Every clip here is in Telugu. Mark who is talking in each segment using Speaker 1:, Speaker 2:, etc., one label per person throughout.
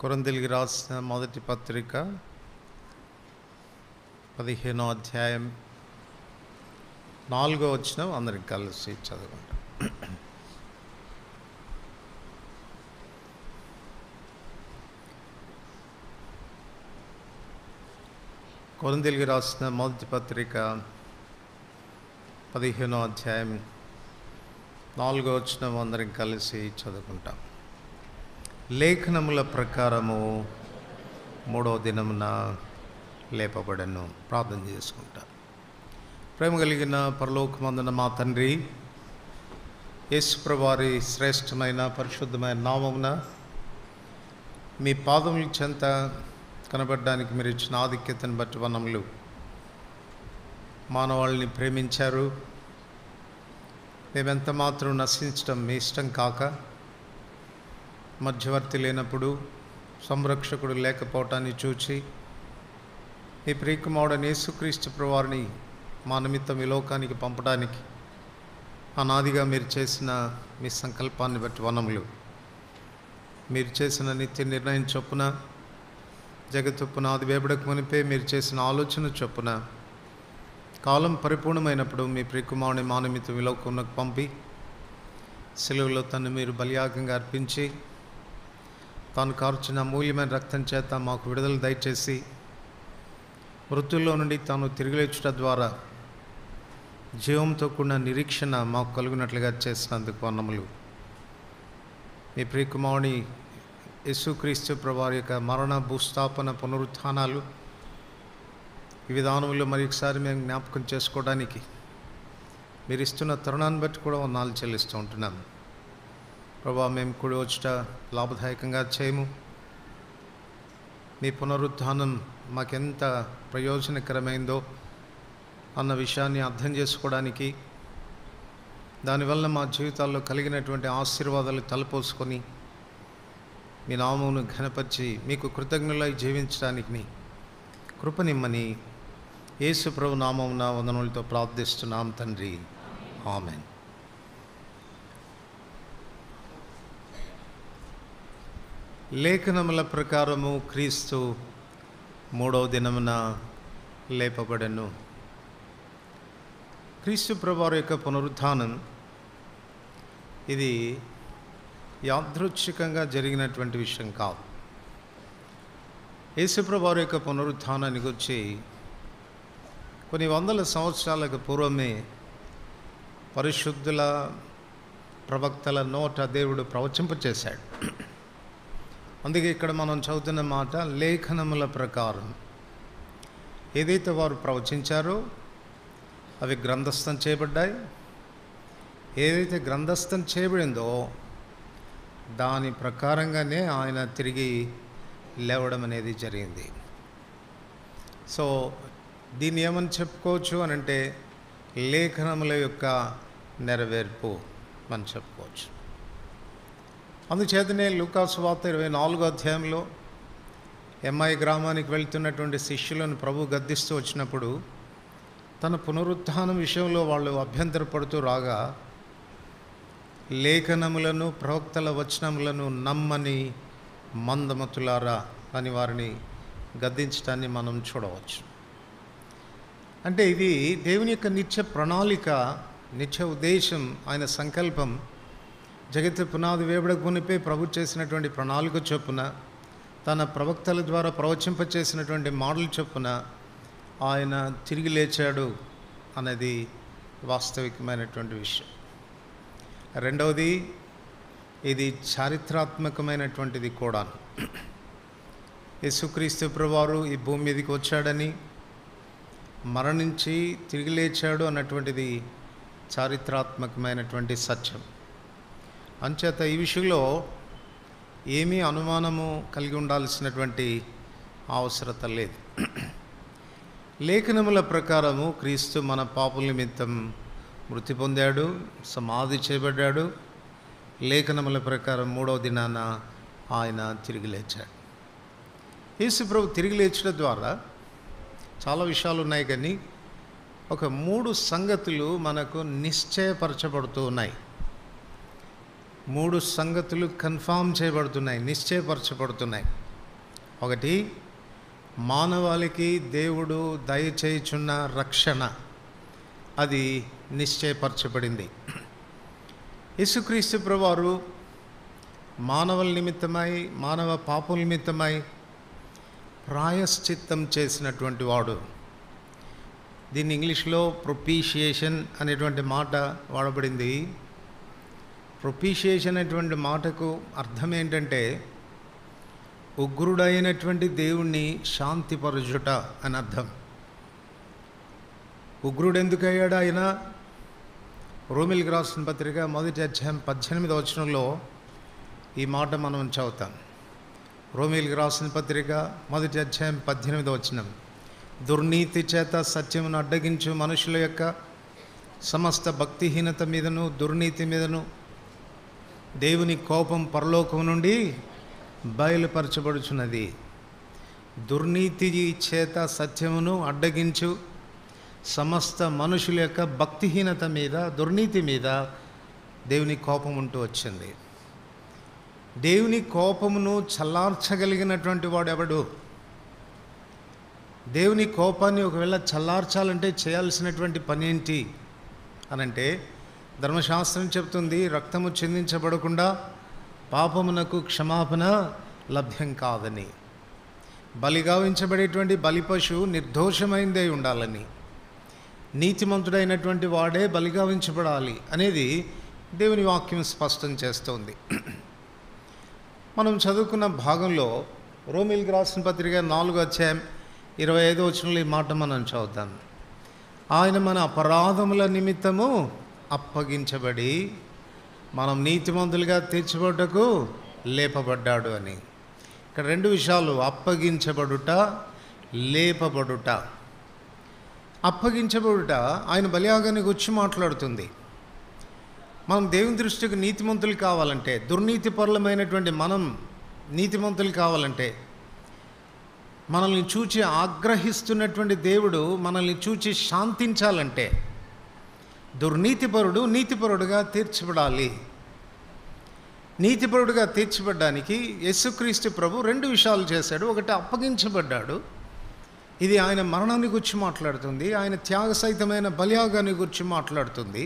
Speaker 1: కొరింథీయులకు రాసిన మొదటి పత్రిక 15వ అధ్యాయం 4వ వచనం అందరికి కలిసి చదువుకుంటాం. కొరింథీయులకు రాసిన మొదటి పత్రిక 15వ అధ్యాయం 4వ వచనం అందరికి కలిసి చదువుకుంటాం. లేఖనముల ప్రకారము 3వ దినమున లేపబడను. ప్రార్థన చేసుకుంటాం. ప్రేమ కలిగిన పరలోకమందున మా తండ్రి, యేసుప్రభువారి శ్రేష్టమైన పరిశుద్ధమైన నామమున మీ పాదముల చెంత కనబడడానికి మీరు ఇచ్చిన ఆధిక్యతను బట్టి వందనములు. మానవాళిని ప్రేమించారు. మేమెంత మాత్రం నశించడం మీ ఇష్టం కాక, మధ్యవర్తి లేనప్పుడు, సంరక్షకుడు లేకపోవటాన్ని చూచి మీ ప్రియకుమారుడైన యేసుక్రీస్తు ప్రభువారిని మా నిమిత్తం ఈ లోకానికి పంపడానికి అనాదిగా మీరు చేసిన మీ సంకల్పాన్ని బట్టి వందనములు. మీరు చేసిన నిత్య నిర్ణయం చొప్పున, జగత్తు పునాది వేయబడక మునిపే మీరు చేసిన ఆలోచన చొప్పున, కాలం పరిపూర్ణమైనప్పుడు మీ ప్రియకుమారుని మా నిమిత్తం ఈ లోకంలోకి పంపి సిలువలో తను మీరు బలియాగంగా అర్పించి తాను కార్చిన అమూల్యమైన రక్తం చేత మాకు విడుదల దయచేసి మృతుల్లో నుండి తాను తిరిగి లేచుట ద్వారా జీవంతో కూడిన నిరీక్షణ మాకు కలుగునట్లుగా చేసినందుకు వందనములు. మీ ప్రియకుమారుని యేసుక్రీస్తు ప్రభువారి యొక్క మరణ, భూస్థాపన, పునరుత్థానాలు ఈ విధానంలో మరొకసారి మేము జ్ఞాపకం చేసుకోవడానికి మీరు ఇస్తున్న తరుణాన్ని బట్టి కూడా వందనాలు చెల్లిస్తూ ఉంటున్నాము. ప్రభా, మేము కూడి వచ్చుట లాభదాయకంగా చేయము. మీ పునరుత్థానం మాకెంత ప్రయోజనకరమైందో అన్న విషయాన్ని అర్థం చేసుకోవడానికి, దానివల్ల మా జీవితాల్లో కలిగినటువంటి ఆశీర్వాదాలు తలపోసుకొని మీ నామమును ఘనపరిచి మీకు కృతజ్ఞులై జీవించడానికి కృపనిమ్మని యేసు ప్రభు నామమున వందనములతో ప్రార్థిస్తున్నాం తండ్రి. ఆమేన్. లేఖనముల ప్రకారము క్రీస్తు 3వ దినమున లేపబడెను. క్రీస్తు ప్రభువారి యొక్క పునరుత్థానం ఇది యాదృచ్ఛికంగా జరిగినటువంటి విషయం కాదు. యేసు ప్రభువారి యొక్క పునరుత్థానాన్ని గురించి కొన్ని వందల సంవత్సరాలకు పూర్వమే పరిశుద్ధుల ప్రవక్తల నోట దేవుడు ప్రవచింపచేశాడు. అందుకే ఇక్కడ మనం చదువుతున్న మాట లేఖనముల ప్రకారం. ఏదైతే వారు ప్రవచించారో అవి గ్రంథస్థం చేయబడ్డాయి. ఏదైతే గ్రంథస్థం చేయబడిందో దాని ప్రకారంగానే ఆయన తిరిగి లేవడం అనేది జరిగింది. సో దీన్ని ఏమని చెప్పుకోవచ్చు అని అంటే లేఖనముల యొక్క నెరవేర్పు అని చెప్పుకోవచ్చు. అందుచేతనే లూకా సువార్త 24వ అధ్యాయంలో ఎమ్మై గ్రామానికి వెళ్తున్నటువంటి శిష్యులను ప్రభు గద్దిస్తూ వచ్చినప్పుడు తన పునరుత్థానం విషయంలో వాళ్ళు అభ్యంతరపడుతూ రాగా, లేఖనములను ప్రవక్తల వచనములను నమ్మని మందమతులారా అని వారిని గద్దించడాన్ని మనం చూడవచ్చు. అంటే ఇది దేవుని యొక్క నిత్య ప్రణాళిక, నిత్య ఉద్దేశం, ఆయన సంకల్పం. జగత్తు పునాది వేయబడక మునిపే ప్రభు చేసినటువంటి ప్రణాళిక చొప్పున, తన ప్రవక్తల ద్వారా ప్రవచింపచేసినటువంటి మోడల్ చొప్పున ఆయన తిరిగి లేచాడు అనేది వాస్తవికమైనటువంటి విషయం. రెండవది, ఇది చారిత్రాత్మకమైనటువంటిది కూడా. యేసుక్రీస్తు ప్రభువారు ఈ భూమి మీదకి వచ్చాడని, మరణించి తిరిగి లేచాడు అన్నటువంటిది చారిత్రాత్మకమైనటువంటి సత్యం. అంచేత ఈ విషయంలో ఏమీ అనుమానము కలిగి ఉండాల్సినటువంటి అవసరత లేదు. లేఖనముల ప్రకారము క్రీస్తు మన పాపుల నిమిత్తం మృతి పొందాడు, సమాధి చేయబడ్డాడు. లేఖనముల ప్రకారం 3వ దినాన ఆయన తిరిగి లేచాడు. యేసు ప్రభు తిరిగి లేచడం ద్వారా చాలా విషయాలు ఉన్నాయి, కానీ ఒక 3 సంగతులు మనకు నిశ్చయపరచబడుతూ ఉన్నాయి. 3 సంగతులు కన్ఫామ్ చేయబడుతున్నాయి, నిశ్చయపరచబడుతున్నాయి. ఒకటి, మానవాళికి దేవుడు దయచేయుచున్న రక్షణ, అది నిశ్చయపరచబడింది. యేసుక్రీస్తు ప్రభువారు మానవుల నిమిత్తమై, మానవ పాపం నిమిత్తమై ప్రాయశ్చిత్తం చేసినటువంటి వాడు. దీన్ని ఇంగ్లీష్లో ప్రొపీషియేషన్ అనేటువంటి మాట వాడబడింది. ప్రొపీషియేషన్ అనేటువంటి మాటకు అర్థం ఏంటంటే ఉగ్రుడైనటువంటి దేవుణ్ణి శాంతిపరచుట అని అర్థం. ఉగ్రుడు ఎందుకు అయ్యాడు ఆయన? రోమిలికి రాసిన పత్రిక 1:18 వచనంలో ఈ మాట మనం చదువుతాం. రోమిలికి రాసిన పత్రిక 1:18 వచనం, దుర్నీతి చేత సత్యమును అడ్డగించు మనుషుల యొక్క సమస్త భక్తిహీనత మీదను దుర్నీతి మీదను దేవుని కోపం పరలోకం నుండి బయలుపరచబడుచున్నది. దుర్నీతి చేత సత్యమును అడ్డగించు సమస్త మనుషుల యొక్క భక్తిహీనత మీద, దుర్నీతి మీద దేవుని కోపం ఉంటూ వచ్చింది. దేవుని కోపమును చల్లార్చగలిగినటువంటి వాడు ఎవడు? దేవుని కోపాన్ని ఒకవేళ చల్లార్చాలంటే చేయాల్సినటువంటి పని ఏంటి అనంటే, ధర్మశాస్త్రం చెప్తుంది, రక్తము చిందించబడకుండా పాపమునకు క్షమాపణ లభ్యం కాదని. బలిగావించబడేటువంటి బలి పశువు నిర్దోషమైందే ఉండాలని, నీతిమంతుడైనటువంటి వాడే బలిగావించబడాలి అనేది దేవుని వాక్యం స్పష్టం చేస్తోంది. మనం చదువుకున్న భాగంలో రోమిలికి రాసిన పత్రిక 4:25 వచనంలో ఈ మాట మనం చదువుతాం. ఆయన మన అపరాధముల నిమిత్తము అప్పగించబడి మనం నీతిమంతులుగా తీర్చబడ్డకు లేపబడ్డాడు అని. ఇక్కడ రెండు విషయాలు, అప్పగించబడుట, లేపబడుట. అప్పగించబడుట ఆయన బలియాగాన్ని గురించి మాట్లాడుతుంది. మనం దేవుని దృష్టికి నీతిమంతులు కావాలంటే, దుర్నీతి పరులమైనటువంటి మనం నీతిమంతులు కావాలంటే, మనల్ని చూచి ఆగ్రహిస్తున్నటువంటి దేవుడు మనల్ని చూచి శాంతించాలంటే దుర్నీతిపరుడు నీతిపరుడుగా తీర్చబడాలి. నీతిపరుడుగా తీర్చబడ్డానికి యేసుక్రీస్తు ప్రభు రెండు విషయాలు చేశాడు. ఒకటి, అప్పగించబడ్డాడు. ఇది ఆయన మరణాన్ని గురించి మాట్లాడుతుంది, ఆయన త్యాగసహితమైన బలియాగాన్ని గురించి మాట్లాడుతుంది.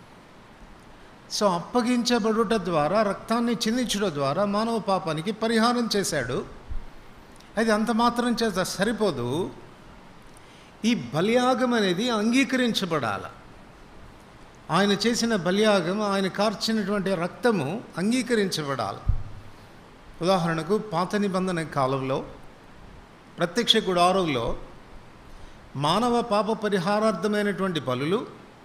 Speaker 1: సో అప్పగించబడుట ద్వారా, రక్తాన్ని చిందించడం ద్వారా మానవ పాపానికి పరిహారం చేశాడు. అది అంత మాత్రం చేత సరిపోదు. ఈ బలియాగం అనేది అంగీకరించబడాలి. ఆయన చేసిన బలియాగం, ఆయన కార్చినటువంటి రక్తము అంగీకరించబడాలి. ఉదాహరణకు పాత నిబంధన కాలంలో ప్రత్యక్ష గుడారంలో మానవ పాప పరిహారార్థమైనటువంటి బలులు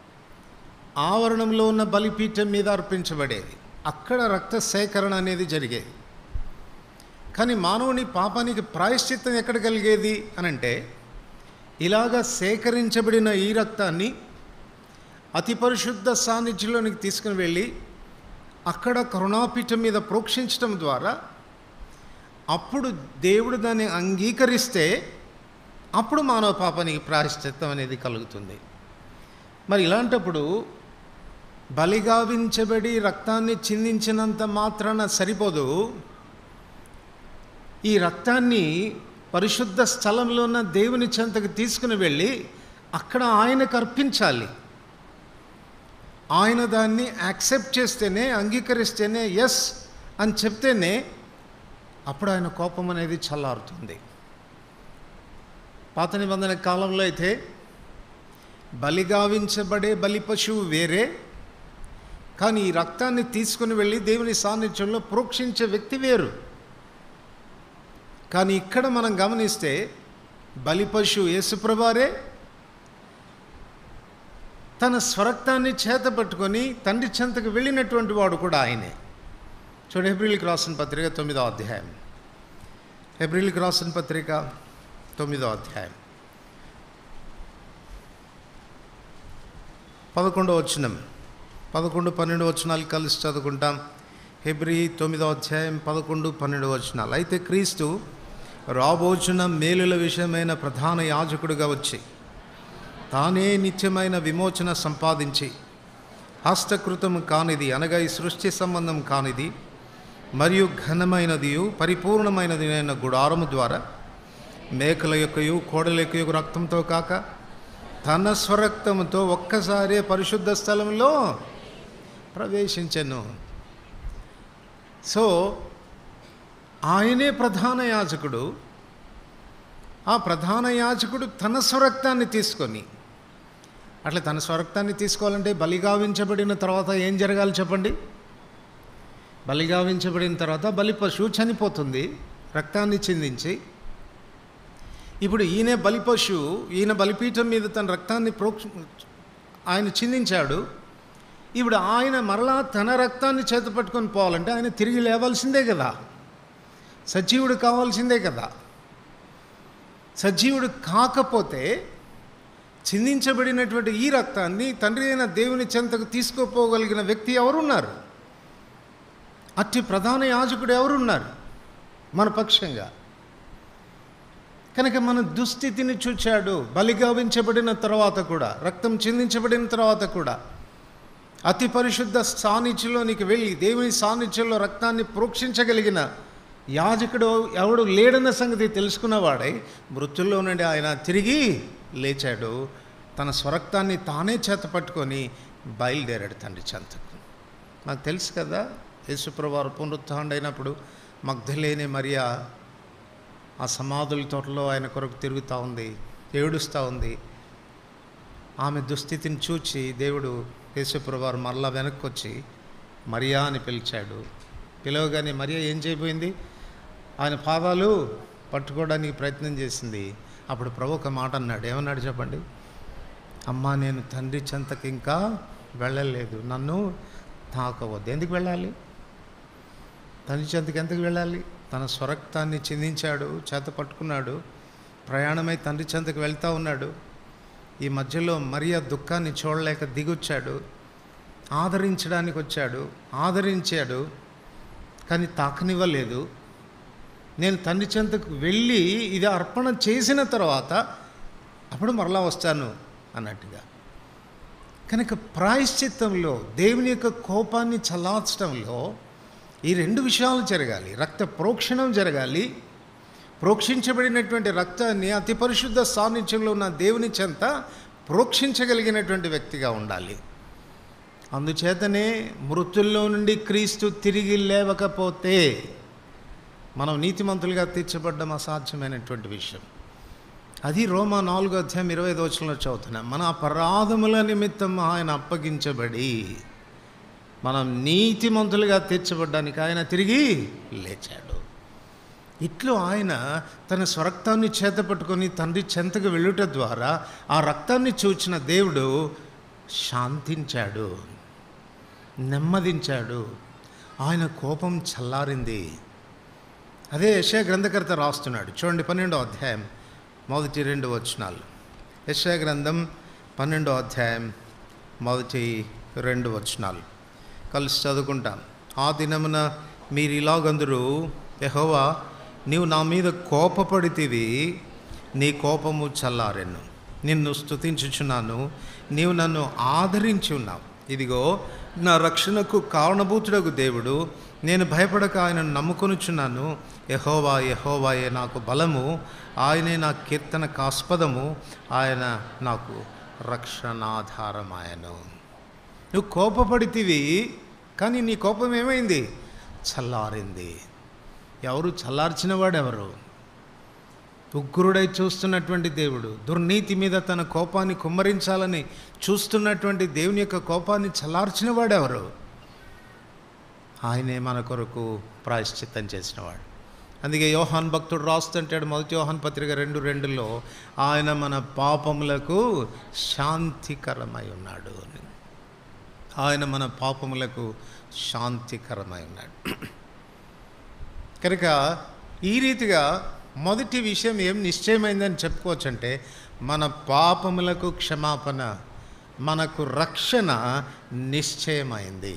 Speaker 1: ఆవరణంలో ఉన్న బలిపీఠం మీద అర్పించబడేది. అక్కడ రక్త సేకరణ అనేది జరిగేది. కానీ మానవుని పాపానికి ప్రాయశ్చిత్తం ఎక్కడ కలిగేది అనంటే, ఇలాగా సేకరించబడిన ఈ రక్తాన్ని అతి పరిశుద్ధ సాన్నిధ్యంలోనికి తీసుకుని వెళ్ళి అక్కడ కరుణాపీఠం మీద ప్రోక్షించడం ద్వారా అప్పుడు దేవుడు దాన్ని అంగీకరిస్తే అప్పుడు మానవ పాపానికి ప్రాయశ్చిత్తం అనేది కలుగుతుంది. మరి ఇలాంటప్పుడు బలిగావించబడి రక్తాన్ని చిందించినంత మాత్రాన సరిపోదు. ఈ రక్తాన్ని పరిశుద్ధ స్థలంలో ఉన్న దేవుని చెంతకు తీసుకుని వెళ్ళి అక్కడ ఆయనకు అర్పించాలి. ఆయన దాన్ని యాక్సెప్ట్ చేస్తేనే, అంగీకరిస్తేనే, ఎస్ అని చెప్తేనే అప్పుడు ఆయన కోపం అనేది చల్లారుతుంది. పాత నిబంధన కాలంలో అయితే బలిగావించబడే బలి పశువు వేరే, కానీ ఈ రక్తాన్ని తీసుకుని వెళ్ళి దేవుని సాన్నిధ్యంలో ప్రోక్షించే వ్యక్తి వేరు. కానీ ఇక్కడ మనం గమనిస్తే బలి పశువు యేసుప్రభువారే తన స్వరక్తాన్ని చేతపట్టుకొని తండ్రి చెంతకు వెళ్ళినటువంటి వాడు కూడా ఆయనే. చూడండి, హెబ్రీయులకు రాసిన పత్రిక 9వ అధ్యాయం. హెబ్రీయులకు రాసిన పత్రిక 9వ అధ్యాయం 11వ వచనం, 11, 12 వచనాలు కలిసి చదువుకుంటాం. హెబ్రీ 9వ అధ్యాయం 11, 12 వచనాలు. అయితే క్రీస్తు రాబోచున్న మేలుల విషయమైన ప్రధాన యాజకుడిగా వచ్చి తానే నిత్యమైన విమోచన సంపాదించి హస్తకృతం కానిది, అనగా ఈ సృష్టి సంబంధం కానిది, మరియు ఘనమైనదియు పరిపూర్ణమైనది అయిన గుడారము ద్వారా మేకల యొక్కయు కోడల యొక్కయు రక్తంతో కాక తన స్వరక్తంతో ఒక్కసారి పరిశుద్ధ స్థలంలో ప్రవేశించెను. సో ఆయనే ప్రధాన యాజకుడు. ఆ ప్రధాన యాజకుడు తన స్వరక్తాన్ని తీసుకొని, అట్లా తన స్వరక్తాన్ని తీసుకోవాలంటే బలిగావించబడిన తర్వాత ఏం జరగాలి చెప్పండి? బలిగావించబడిన తర్వాత బలి పశువు చనిపోతుంది రక్తాన్ని చిందించి. ఇప్పుడు ఈయన బలి పశువు, ఈయన బలిపీఠం మీద తన రక్తాన్ని ఆయన చిందించాడు. ఇప్పుడు ఆయన మరలా తన రక్తాన్ని చేతపట్టుకొని పోవాలంటే ఆయన తిరిగి లేవాల్సిందే కదా, సజీవుడు కావాల్సిందే కదా. సజీవుడు కాకపోతే చిందించబడినటువంటి ఈ రక్తాన్ని తండ్రి అయిన దేవుని చెంతకు తీసుకుపోగలిగిన వ్యక్తి ఎవరున్నారు? అట్టి ప్రధాన యాజకుడు ఎవరున్నారు మన పక్షంగా? కనుక మన దుస్థితిని చూచాడు. బలిగావించబడిన తర్వాత కూడా, రక్తం చిందించబడిన తర్వాత కూడా అతి పరిశుద్ధ సాన్నిధ్యంలోనికి వెళ్ళి దేవుని సాన్నిధ్యంలో రక్తాన్ని ప్రోక్షించగలిగిన యాజకుడు ఎవడు లేడన్న సంగతి తెలుసుకున్నవాడై మృతుల్లో నుండి ఆయన తిరిగి లేచాడు. తన స్వరక్తాన్ని తానే చేతపట్టుకొని బయలుదేరాడు తండ్రి చెంతకు. నాకు తెలుసు కదా, యేసుప్రభువారు పునరుత్థానుడైనప్పుడు మగ్ధలేని మరియా ఆ సమాధుల తోటలో ఆయన కొరకు తిరుగుతూ ఉంది, ఏడుస్తూ ఉంది. ఆమె దుస్థితిని చూచి దేవుడు యేసుప్రభువారు మరలా వెనక్కి వచ్చి మరియా అని పిలిచాడు. పిలవగానే మరియా ఏం చేయబోయింది? ఆయన పాదాలు పట్టుకోవడానికి ప్రయత్నం చేసింది. అప్పుడు ప్రభు ఒక మాట అన్నాడు. ఏమన్నాడు చెప్పండి? అమ్మా, నేను తండ్రి చెంతకి ఇంకా వెళ్ళలేదు, నన్ను తాకవద్దు. ఎందుకు వెళ్ళాలి? తండ్రి చెంతకి ఎందుకు వెళ్ళాలి? తన స్వరక్తాన్ని చిందించాడు, చేత పట్టుకున్నాడు, ప్రయాణమై తండ్రి చెంతకు వెళ్తూ ఉన్నాడు. ఈ మధ్యలో మరియా దుఃఖాన్ని చూడలేక దిగొచ్చాడు, ఆదరించడానికి వచ్చాడు, ఆదరించాడు, కానీ తాకనివ్వలేదు. నేను తండ్రి చెంతకు వెళ్ళి ఇది అర్పణ చేసిన తర్వాత అప్పుడు మరలా వస్తాను అన్నట్టుగా. కనుక ప్రాయశ్చిత్తంలో, దేవుని యొక్క కోపాన్ని చల్లార్చడంలో ఈ రెండు విషయాలు జరగాలి. రక్త ప్రోక్షణం జరగాలి. ప్రోక్షించబడినటువంటి రక్తాన్ని అతి పరిశుద్ధ సాన్నిధ్యంలో ఉన్న దేవుని చెంత ప్రోక్షించగలిగినటువంటి వ్యక్తిగా ఉండాలి. అందుచేతనే మృతుల్లో నుండి క్రీస్తు తిరిగి లేవకపోతే మనం నీతిమంతులుగా తీర్చబడ్డం అసాధ్యమైనటువంటి విషయం. అది రోమా 4:25 చదువుతున్నాం. మన అపరాధముల నిమిత్తం ఆయన అప్పగించబడి మనం నీతిమంతులుగా తీర్చబడ్డానికి ఆయన తిరిగి లేచాడు. ఇట్లు ఆయన తన స్వరక్తాన్ని చేతపట్టుకొని తండ్రి చెంతకు వెళ్ళుట ద్వారా ఆ రక్తాన్ని చూచిన దేవుడు శాంతించాడు, నెమ్మదించాడు. ఆయన కోపం చల్లారింది. అదే యెషయా గ్రంథకర్త రాస్తున్నాడు. చూడండి, 12వ అధ్యాయం 1-2 వచనాలు. యెషయా గ్రంథం 12వ అధ్యాయం 1-2 వచనాలు కలిసి చదువుకుంటాం. ఆ దినమున మీరు ఇలాగందరూ, యెహోవా నీవు నా మీద కోపపడితివి, నీ కోపము చల్లారెను. నిన్ను స్తుతించుచున్నాను, నీవు నన్ను ఆదరించి ఉన్నావు. ఇదిగో నా రక్షణకు కారణభూతుడగు దేవుడు, నేను భయపడక ఆయనను నమ్ముకొనుచున్నాను. యెహోవా యెహోవాయే నాకు బలము, ఆయనే నా కీర్తనకాస్పదము, ఆయన నాకు రక్షణాధారమాయను. నువ్వు కోపపడితివి, కానీ నీ కోపం ఏమైంది? చల్లారింది. ఎవరు చల్లార్చిన వాడెవరు? ఉగ్రుడై చూస్తున్నటువంటి దేవుడు, దుర్నీతి మీద తన కోపాన్ని కుమ్మరించాలని చూస్తున్నటువంటి దేవుని యొక్క కోపాన్ని చల్లార్చిన వాడెవరు? ఆయనే మన కొరకు ప్రాయశ్చిత్తం చేసినవాడు. అందుకే యోహాన్ భక్తుడు రాస్తుంటాడు, 1 యోహాన్ పత్రిక 2:2 ఆయన మన పాపములకు శాంతికరమై ఉన్నాడు. ఆయన మన పాపములకు శాంతికరమై ఉన్నాడు. కనుక ఈ రీతిగా మొదటి విషయం ఏం నిశ్చయమైందని చెప్పుకోవచ్చు అంటే, మన పాపములకు క్షమాపణ, మనకు రక్షణ నిశ్చయమైంది.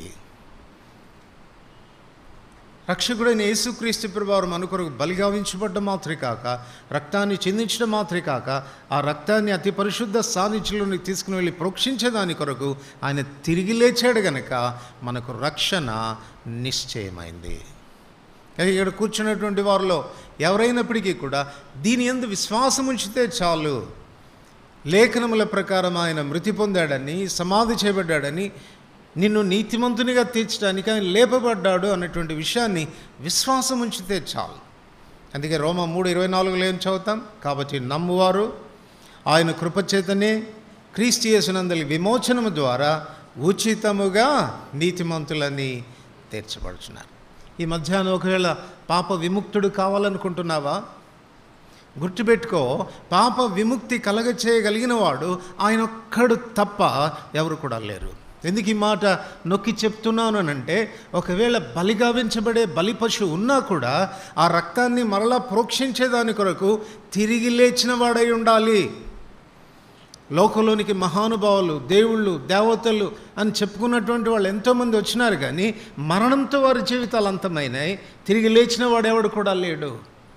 Speaker 1: రక్షకుడైన యేసుక్రీస్తు ప్రభువారు మన కొరకు బలిగావించబడ్డం మాత్రమే కాక, రక్తాన్ని చిందించడం మాత్రమే కాక, ఆ రక్తాన్ని అతి పరిశుద్ధ సాన్నిధ్యంలోకి తీసుకుని వెళ్ళి ప్రోక్షించేదాని కొరకు ఆయన తిరిగి లేచాడు గనక మనకు రక్షణ నిశ్చయమైంది. ఇక్కడ కూర్చున్నటువంటి వారిలో ఎవరైనప్పటికీ కూడా దీని యందు విశ్వాసం ఉంచితే చాలు, లేఖనముల ప్రకారం ఆయన మృతి పొందాడని, సమాధి చేయబడ్డాడని, నిన్ను నీతిమంతునిగా తీర్చడానికి ఆయన లేపబడ్డాడు అన్నటువంటి విషయాన్ని విశ్వాసం ఉంచితే చాలు. అందుకే రోమా 3:24 ఏం చదువుతాం? కాబట్టి నమ్మువారు ఆయన కృపచేతనే క్రీస్తు యేసునందలి విమోచనము ద్వారా ఉచితముగా నీతిమంతులని తీర్చబడుచున్నారు. ఈ మధ్యాహ్నం ఒకవేళ పాప విముక్తుడు కావాలనుకుంటున్నావా? గుర్తుపెట్టుకో, పాప విముక్తి కలగచేయగలిగిన వాడు ఆయన ఒక్కడు తప్ప ఎవరు కూడా లేరు. ఎందుకు ఈ మాట నొక్కి చెప్తున్నాను అనంటే, ఒకవేళ బలిగావించబడే బలి పశువు ఉన్నా కూడా ఆ రక్తాన్ని మరలా ప్రోక్షించేదాని కొరకు తిరిగి లేచిన వాడై ఉండాలి. లోకంలోనికి మహానుభావులు, దేవుళ్ళు, దేవతలు అని చెప్పుకున్నటువంటి వాళ్ళు ఎంతోమంది వచ్చినారు, కానీ మరణంతో వారి జీవితాలు అంతమైనాయి. తిరిగి లేచిన వాడెవడు కూడా లేడు.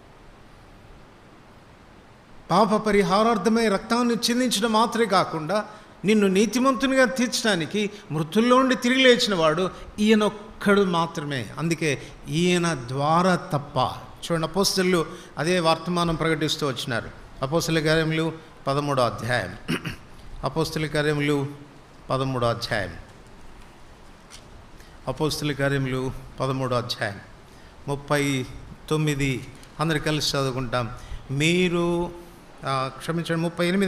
Speaker 1: పాప పరిహారార్థమై రక్తాన్ని చిందించడం మాత్రమే కాకుండా నిన్ను నీతిమంతునిగా తీర్చడానికి మృతుల్లో నుండి తిరిగి లేచిన వాడు ఈయనొక్కడు మాత్రమే. అందుకే ఈయన ద్వారా తప్ప. చూడండి, అపోస్తలులు అదే వర్తమానం ప్రకటిస్తూ వచ్చినారు. అపోస్తల కార్యములు 13వ అధ్యాయం. అపోస్తల కార్యములు 13వ అధ్యాయం. అపోస్తల కార్యములు 13వ అధ్యాయం 39. అందరు కలిసి చదువుకుంటాం. మీరు క్షమించండి,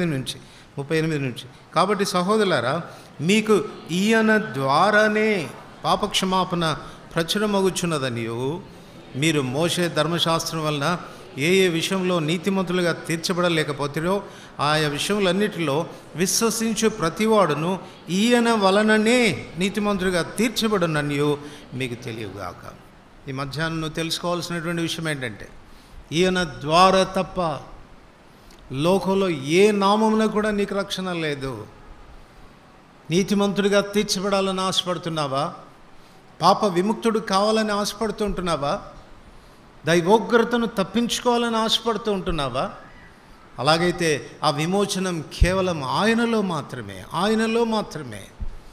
Speaker 1: 38 నుంచి. కాబట్టి సహోదరులారా, మీకు ఈయన ద్వారానే పాపక్షమాపణ ప్రచురమగుచున్నదనియు, మీరు మోషే ధర్మశాస్త్రం వలన ఏ విషయంలో నీతిమంతులుగా తీర్చబడలేకపోతారో ఆయా విషయములన్నిటిలో విశ్వసించు ప్రతివాడును ఈయన వలననే నీతిమంతులుగా తీర్చబడుననియు మీకు తెలియగాక. ఈ మధ్యాహ్నం నువ్వు తెలుసుకోవాల్సినటువంటి విషయం ఏంటంటే, ఈయన ద్వారా తప్ప లోకంలో ఏ నామమున కూడా నీకు రక్షణ లేదు. నీతిమంతుడిగా తీర్చబడాలని ఆశపడుతున్నావా? పాప విముక్తుడు కావాలని ఆశపడుతుంటున్నావా? దైవోగ్రతను తప్పించుకోవాలని ఆశపడుతూ ఉంటున్నావా? అలాగైతే ఆ విమోచనం కేవలం ఆయనలో మాత్రమే.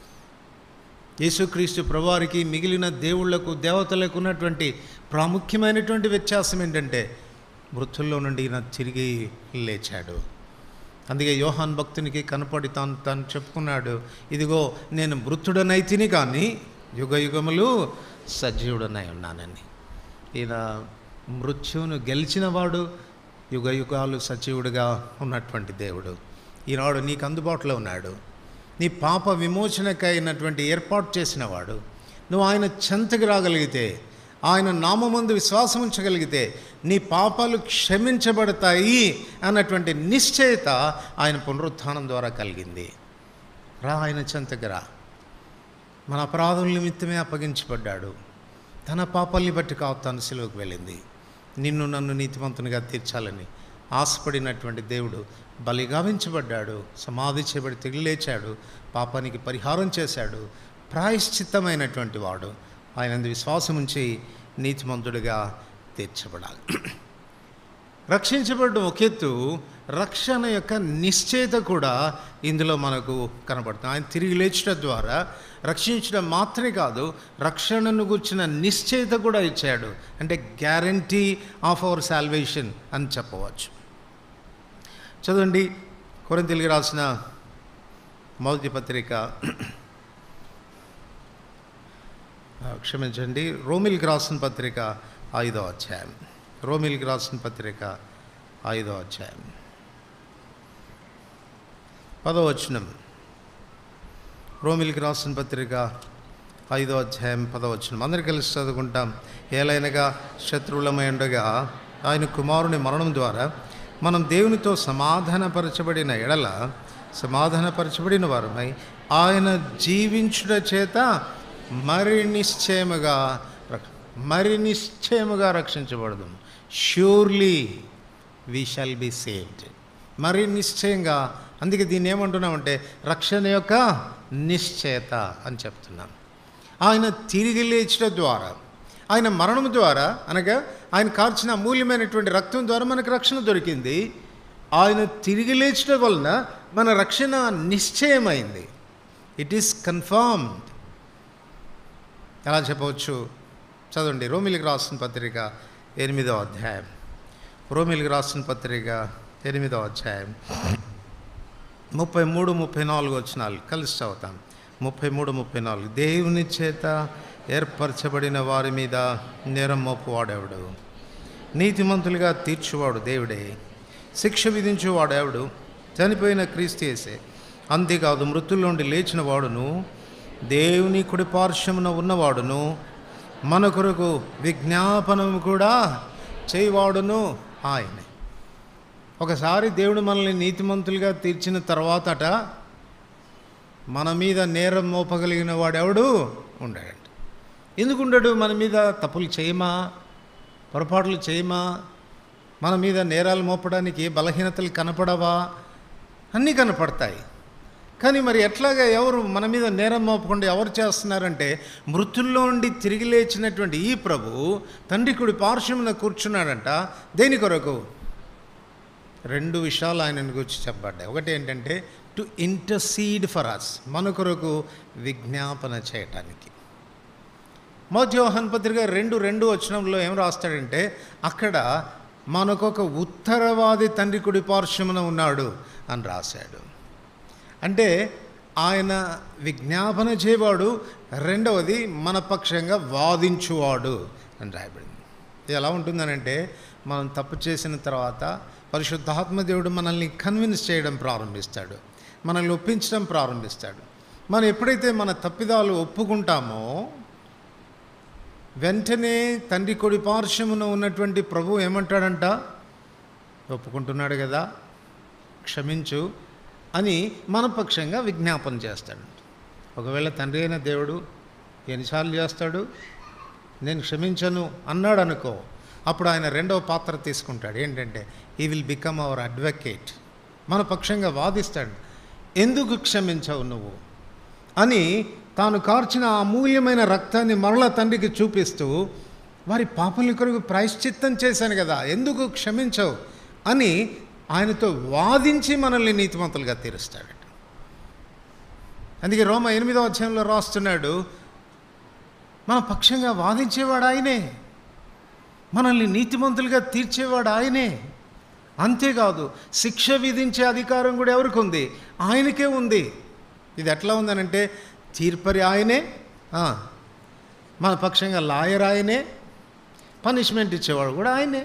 Speaker 1: యేసుక్రీస్తు ప్రభువారికి మిగిలిన దేవుళ్లకు, దేవతలకు ఉన్నటువంటి ప్రాముఖ్యమైనటువంటి వ్యత్యాసం ఏంటంటే, మృతుల్లో నుండి ఈయన తిరిగి లేచాడు. అందుకే యోహాన్ భక్తునికి కనపడి తాను చెప్పుకున్నాడు, ఇదిగో నేను మృతుడనైతిని కానీ యుగ యుగములు సజీవుడనై ఉన్నానని. ఈయన మృత్యువును గెలిచినవాడు, యుగ యుగాలు సజీవుడిగా ఉన్నటువంటి దేవుడు. ఈనాడు నీకు అందుబాటులో ఉన్నాడు. నీ పాప విమోచనకైనటువంటి ఏర్పాటు చేసినవాడు. నువ్వు ఆయన చెంతకు రాగలిగితే, ఆయన నామమందు విశ్వాసం ఉంచగలిగితే నీ పాపాలు క్షమించబడతాయి అన్నటువంటి నిశ్చయత ఆయన పునరుత్థానం ద్వారా కలిగింది. రా, ఆయన చెంతకు రా. మన అపరాధుల నిమిత్తమే అప్పగించబడ్డాడు. తన పాపాల్ని బట్టి తాను సిలువకు వెళ్ళింది. నిన్ను నన్ను నీతిమంతునిగా తీర్చాలని ఆశపడినటువంటి దేవుడు బలిగావించబడ్డాడు, సమాధి చేయబడి తిరిగి లేచాడు, పాపానికి పరిహారం చేశాడు. ప్రాయశ్చిత్తమైనటువంటి వాడు. ఆయన విశ్వాసం ఉంచి నీతిమంతుడిగా తీర్చబడాలి. రక్షించబడడం ఒక ఎత్తు, రక్షణ యొక్క నిశ్చయత కూడా ఇందులో మనకు కనబడుతుంది. ఆయన తిరిగి లేచడం ద్వారా రక్షించడం మాత్రమే కాదు, రక్షణను గుర్చిన నిశ్చయత కూడా ఇచ్చాడు. అంటే గ్యారంటీ ఆఫ్ అవర్ సాల్వేషన్ అని చెప్పవచ్చు. చదవండి, కొరింథీయులకు రాసిన మొదటి పత్రిక, రోమిలికి రాసిన పత్రిక 5వ అధ్యాయం. రోమిలికి రాసిన పత్రిక 5వ అధ్యాయం 10వ వచనం. రోమిలికి రాసిన పత్రిక 5వ అధ్యాయం 10వ వచనం. అందరు కలిసి చదువుకుంటాం. ఏలైనగా శత్రువులమై ఉండగా ఆయన కుమారుని మరణం ద్వారా మనం దేవునితో సమాధానపరచబడిన ఎడల, సమాధానపరచబడిన వారమై ఆయన జీవించుట చేత మరి నిశ్చయముగా రక్షించబడదు. Surely we shall be saved. మరి నిశ్చయంగా. అందుకే దీన్ని ఏమంటున్నామంటే రక్షణ యొక్క నిశ్చయత అని చెప్తున్నాం. ఆయన తిరిగి లేచడం ద్వారా, ఆయన మరణం ద్వారా, అనగా ఆయన కార్చిన అమూల్యమైనటువంటి రక్తం ద్వారా మనకు రక్షణ దొరికింది. ఆయన తిరిగి లేచడం వలన మన రక్షణ చదవండి. రోమిలికి రాసిన పత్రిక 8వ అధ్యాయం. రోమిలికి రాసిన పత్రిక 8వ అధ్యాయం 33, 34 వచనాలు కలిసి చదువుతాం. 33, 34. దేవుని చేత ఏర్పరచబడిన వారి మీద నేరం మోపువాడెవడు? నీతిమంతులుగా తీర్చువాడు దేవుడే. శిక్ష విధించువాడెవడు? చనిపోయిన క్రీస్తు యేసే. అంతేకాదు, మృతుల నుండి లేచిన వాడును, దేవుని కుడి పార్శ్వమున ఉన్నవాడును, మన కొరకు విజ్ఞాపనం కూడా చేయవాడును ఆయనే. ఒకసారి దేవుడు మనల్ని నీతిమంతులుగా తీర్చిన తర్వాతట మన మీద నేరం మోపగలిగిన వాడెవడు ఉండడంట. ఎందుకు ఉండడు? మన మీద తప్పులు చేయమా, పొరపాట్లు చేయమా, మన మీద నేరాలు మోపడానికి బలహీనతలు కనపడవా? అన్నీ కనపడతాయి. కానీ మరి ఎట్లాగా ఎవరు మన మీద నేరం మోపకుండా ఎవరు చేస్తున్నారంటే, మృతుల్లో నుండి తిరిగి లేచినటువంటి ఈ ప్రభు తండ్రి కుడి పార్శ్వమున కూర్చున్నాడంట. దేని కొరకు? 2 విషయాలు ఆయన గురించి చెప్పబడ్డాయి. ఒకటి ఏంటంటే టు ఇంటర్సీడ్ ఫర్ అస్, మన కొరకు విజ్ఞాపన చేయటానికి. మొదటి యోహాను పత్రిక 2:2 వచనంలో ఏం రాస్తాడంటే, అక్కడ మనకొక ఉత్తరవాది తండ్రి కుడి పార్శ్వమున ఉన్నాడు అని రాశాడు. అంటే ఆయన విజ్ఞాపన చేయవాడు, రెండవది మన పక్షంగా వాదించువాడు అని రాయబడింది. ఇది ఎలా ఉంటుందనంటే, మనం తప్పు చేసిన తర్వాత పరిశుద్ధాత్మ దేవుడు మనల్ని కన్విన్స్ చేయడం ప్రారంభిస్తాడు, మనల్ని ఒప్పించడం ప్రారంభిస్తాడు. మనం ఎప్పుడైతే మన తప్పిదాలు ఒప్పుకుంటామో వెంటనే తండ్రి కుడి పార్శ్వమున ఉన్నటువంటి ప్రభు ఏమంటాడంట, ఒప్పుకుంటున్నాడు కదా, క్షమించు అని మన పక్షంగా విజ్ఞాపన చేస్తాడు. ఒకవేళ తండ్రి అయిన దేవుడు ఎన్నిసార్లు చేస్తాడు? నేను క్షమించను అన్నాడు అనుకో, అప్పుడు ఆయన రెండవ పాత్ర తీసుకుంటాడు. ఏంటంటే he will become our advocate. మన పక్షంగా వాదిస్తాడు. ఎందుకు క్షమించవు నువ్వు అని తాను కార్చిన ఆ అమూల్యమైన రక్తాన్ని మరలా తండ్రికి చూపిస్తూ, వారి పాపల కొరకు ప్రాయశ్చిత్తం చేశాను కదా, ఎందుకు క్షమించవు అని ఆయనతో వాదించి మనల్ని నీతిమంతులుగా తీరుస్తాడు. అందుకే రోమా 8వ అధ్యాయంలో రాస్తున్నాడు, మన పక్షంగా వాదించేవాడు ఆయనే, మనల్ని నీతిమంతులుగా తీర్చేవాడు ఆయనే. అంతేకాదు, శిక్ష విధించే అధికారం కూడా ఎవరికి ఉంది? ఆయనకే ఉంది. ఇది ఎట్లా ఉందనంటే, తీర్పరి ఆయనే, మన పక్షంగా లాయర్ ఆయనే, పనిష్మెంట్ ఇచ్చేవాడు కూడా ఆయనే.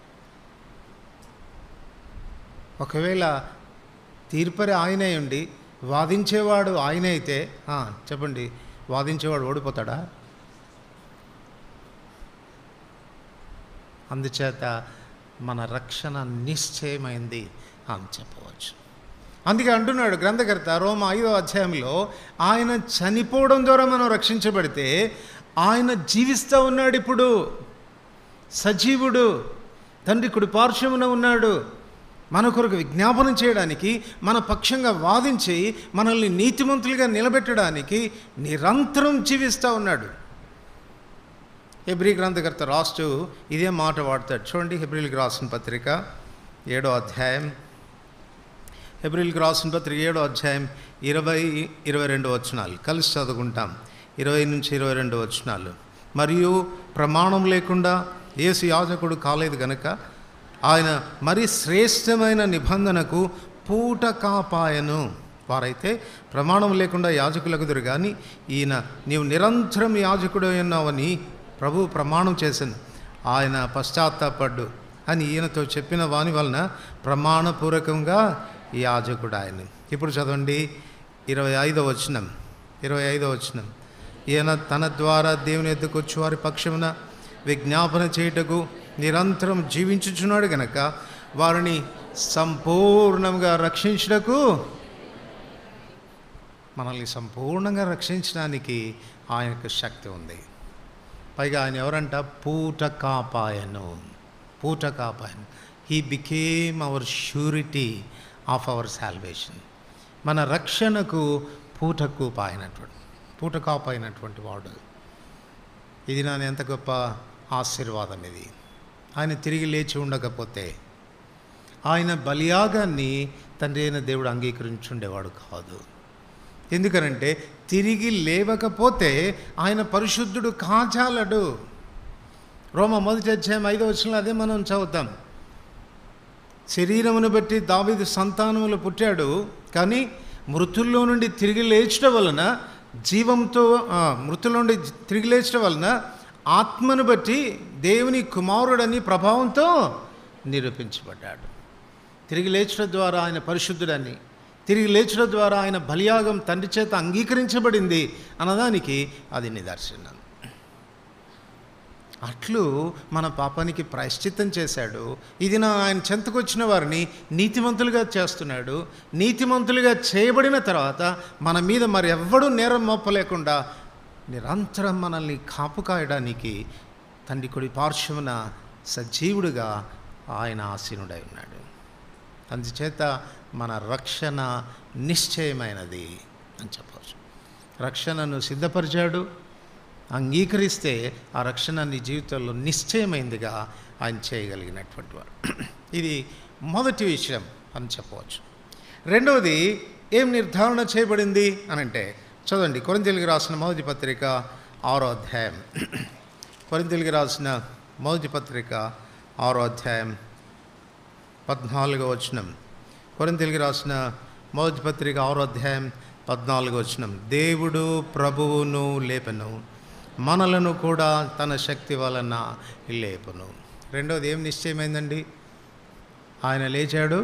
Speaker 1: ఒకవేళ తీర్పరి ఆయనే ఉండి వాదించేవాడు ఆయనే అయితే చెప్పండి, వాదించేవాడు ఓడిపోతాడా? అందుచేత మన రక్షణ నిశ్చయమైంది అని చెప్పవచ్చు. అందుకే అంటున్నాడు గ్రంథకర్త రోమా 5వ అధ్యాయంలో, ఆయన చనిపోవడం ద్వారా మనం రక్షించబడితే ఆయన జీవిస్తూ ఉన్నాడు. ఇప్పుడు సజీవుడు, తండ్రి కుడి పార్శ్వమున ఉన్నాడు. మన కొరకు విజ్ఞాపనం చేయడానికి, మన పక్షంగా వాదించి మనల్ని నీతిమంతులుగా నిలబెట్టడానికి నిరంతరం జీవిస్తూ ఉన్నాడు. హెబ్రీ గ్రంథకర్త రాస్తూ ఇదే మాట వాడతాడు. చూడండి, హెబ్రీలకు రాసిన పత్రిక 7వ అధ్యాయం, హెబ్రీలకు రాసిన పత్రిక 7వ అధ్యాయం 20-22 వచనాలు కలిసి చదువుకుంటాం. 20-22 వచనాలు. మరియు ప్రమాణం లేకుండా యేసు యాజకుడు కాలేదు గనుక ఆయన మరి శ్రేష్టమైన నిబంధనకు పూట కాపాయను. వారైతే ప్రమాణం లేకుండా యాజకులకుదురు, కానీ ఈయన నీవు నిరంతరం యాజకుడు ఉన్నావని ప్రభు ప్రమాణం చేసింది. ఆయన పశ్చాత్తాపడ్డు అని ఈయనతో చెప్పిన వాని వలన ప్రమాణపూర్వకంగా యాజకుడు ఆయన. ఇప్పుడు చదవండి 25వ వచనం. ఈయన తన ద్వారా దేవుని ఎద్దుకు వచ్చి వారి పక్షమున విజ్ఞాపన చేయుటకు నిరంతరం జీవించుచున్నాడు గనక వారిని సంపూర్ణంగా రక్షించుటకు, మనల్ని సంపూర్ణంగా రక్షించడానికి ఆయనకు శక్తి ఉంది. పైగా ఆయన ఎవరంట? పూట కాపాయను. He became our surety of our salvation. మన రక్షణకు పూట కాపాయినటువంటి వాడు. ఇది నా ఎంత గొప్ప ఆశీర్వాదం ఇది. ఆయన తిరిగి లేచి ఉండకపోతే ఆయన బలియాగాన్ని తండ్రి అయిన దేవుడు అంగీకరించుండేవాడు కాదు. ఎందుకనంటే తిరిగి లేవకపోతే ఆయన పరిశుద్ధుడు కాజాలడు. రోమా 1:5 అదే మనం చదువుతాం. శరీరమును బట్టి దావీదు సంతానములు పుట్టాడు, కానీ మృతుల్లో నుండి తిరిగి లేచడం వలన మృతుల్లో నుండి తిరిగి లేచడం వలన ఆత్మను బట్టి దేవుని కుమారుడని ప్రభావంతో నిరూపించబడ్డాడు. తిరిగి లేచడం ద్వారా ఆయన పరిశుద్ధుడని, తిరిగి లేచడం ద్వారా ఆయన బలియాగం తండ్రి చేత అంగీకరించబడింది అన్నదానికి అది నిదర్శనం. అట్లు మన పాపానికి ప్రాయశ్చిత్తం చేశాడు. ఇది ఆయన చెంతకు వచ్చిన వారిని నీతిమంతులుగా చేస్తున్నాడు. నీతిమంతులుగా చేయబడిన తర్వాత మన మీద మరి ఎవ్వడూ నేరం మోపలేకుండా నిరంతరం మనల్ని కాపు కాయడానికి తండ్రి కుడి పార్శ్వమున సజీవుడుగా ఆయన ఆసీనుడై ఉన్నాడు. అందుచేత మన రక్షణ నిశ్చయమైనది అని చెప్పవచ్చు. రక్షణను సిద్ధపరిచాడు. అంగీకరిస్తే ఆ రక్షణ నీ జీవితంలో నిశ్చయమైందిగా ఆయన చేయగలిగినటువంటి వాడు. ఇది మొదటి విషయం అని చెప్పవచ్చు. రెండవది ఏం నిర్ధారణ చేయబడింది అని అంటే, చదవండి కొరింథీయులకు రాసిన మొదటి పత్రిక 6వ అధ్యాయం. కొరింథీయులకు రాసిన మొదటి పత్రిక 6వ అధ్యాయం 14వ వచనం. కొరింథీయులకు రాసిన మొదటి పత్రిక 6వ అధ్యాయం 14వ వచనం. దేవుడు ప్రభువును లేపెను, మనలను కూడా తన శక్తి వలన లేపును. రెండవది ఏం నిశ్చయమైందండి? ఆయన లేచాడు,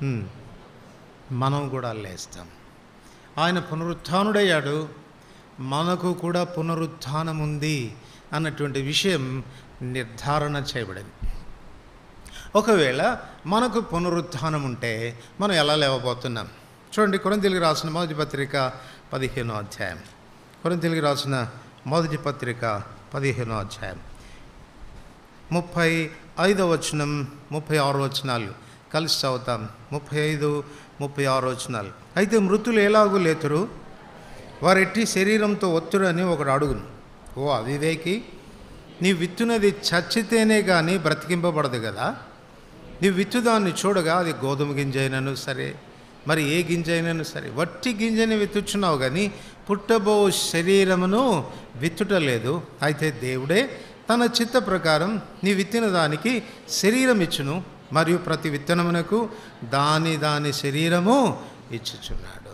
Speaker 1: మనం కూడా లేస్తాం. ఆయన పునరుత్థానుడయ్యాడు, మనకు కూడా పునరుత్థానం ఉంది అన్నటువంటి విషయం నిర్ధారణ చేయబడింది. ఒకవేళ మనకు పునరుత్థానం ఉంటే మనం ఎలా లేవబోతున్నాం? చూడండి, కొరింథీయులకు రాసిన మొదటి పత్రిక 15వ అధ్యాయం. కొరింథీయులకు రాసిన మొదటి పత్రిక 15వ అధ్యాయం 35వ వచనం 36వ వచనాలు కలిసి చదువుతాం. 35, 36 వచనాలు. అయితే మృతులు ఎలాగూ లేతురు, వారెట్టి శరీరంతో ఒత్తురు అని ఒకడు అడుగును. ఓ అవివేకి, నీ విత్తునది చచ్చితేనే కానీ బ్రతికింపబడదు కదా. నీ విత్తుదాన్ని చూడగా అది గోధుమ గింజ అయినను సరే, మరి ఏ గింజ అయినను సరే, వట్టి గింజని విత్తుచున్నావు కానీ పుట్టబో శరీరమును విత్తుటలేదు. అయితే దేవుడే తన చిత్త ప్రకారం నీ విత్తిన దానికి శరీరం ఇచ్చును, మరియు ప్రతి విత్తనమునకు దాని శరీరము ఇచ్చుచున్నాడు.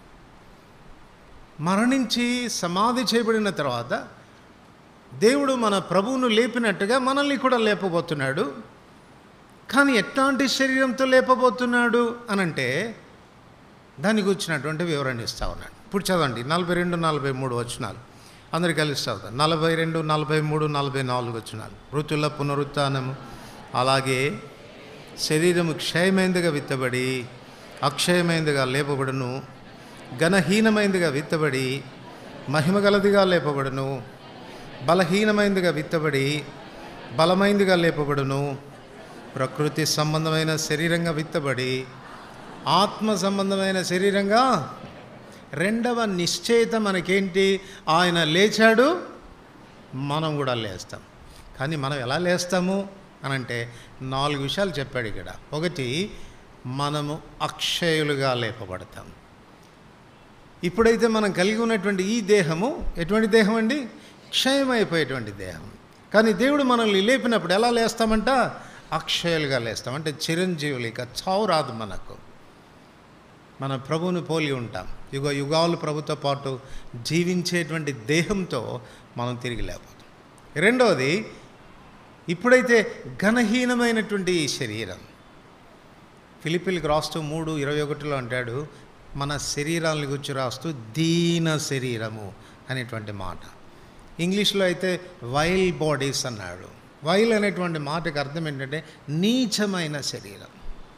Speaker 1: మరణించి సమాధి చేయబడిన తర్వాత దేవుడు మన ప్రభువును లేపినట్టుగా మనల్ని కూడా లేపబోతున్నాడు. కానీ ఎట్లాంటి శరీరంతో లేపబోతున్నాడు అనంటే దానికి వచ్చినటువంటి వివరణ ఇస్తా ఉన్నాడు. ఇప్పుడు చదవండి 42, 43 వచనాలు. అందరు కలిసి చదువుతాం. 42, 43, 44 వచనాలు. మృతుల పునరుత్థానము అలాగే శరీరము క్షయమైందిగా విత్తబడి అక్షయమైందిగా లేపబడును, ఘనహీనమైందిగా విత్తబడి మహిమగలదిగా లేపబడును, బలహీనమైందిగా విత్తబడి బలమైందిగా లేపబడును, ప్రకృతి సంబంధమైన శరీరంగా విత్తబడి ఆత్మ సంబంధమైన శరీరంగా. రెండవ నిశ్చయిత మనకేంటి? ఆయన లేచాడు, మనం కూడా లేస్తాం. కానీ మనం ఎలా లేస్తాము అనంటే 4 విషయాలు చెప్పాడు ఇక్కడ. ఒకటి, మనము అక్షయులుగా లేపబడతాం. ఇప్పుడైతే మనం కలిగి ఉన్నటువంటి ఈ దేహము ఎటువంటి దేహం అండి? క్షయమైపోయేటువంటి దేహం. కానీ దేవుడు మనల్ని లేపినప్పుడు ఎలా లేస్తామంట? అక్షయులుగా లేస్తాం. అంటే చిరంజీవులు, ఇక చావు రాదు మనకు. మన ప్రభువుని పోలి ఉంటాం. యుగాలు ప్రభుతో పాటు జీవించేటువంటి దేహంతో మనం తిరిగి లేకపోతాం. రెండవది, ఇప్పుడైతే ఘనహీనమైనటువంటి ఈ శరీరం, ఫిలిప్పీలకు రాస్తూ 3:21 అంటాడు, మన శరీరాలను గురించి రాస్తూ దీన శరీరము అనేటువంటి మాట. ఇంగ్లీష్లో అయితే వైల్ బాడీస్ అన్నాడు. వైల్ అనేటువంటి మాటకు అర్థం ఏంటంటే నీచమైన శరీరం.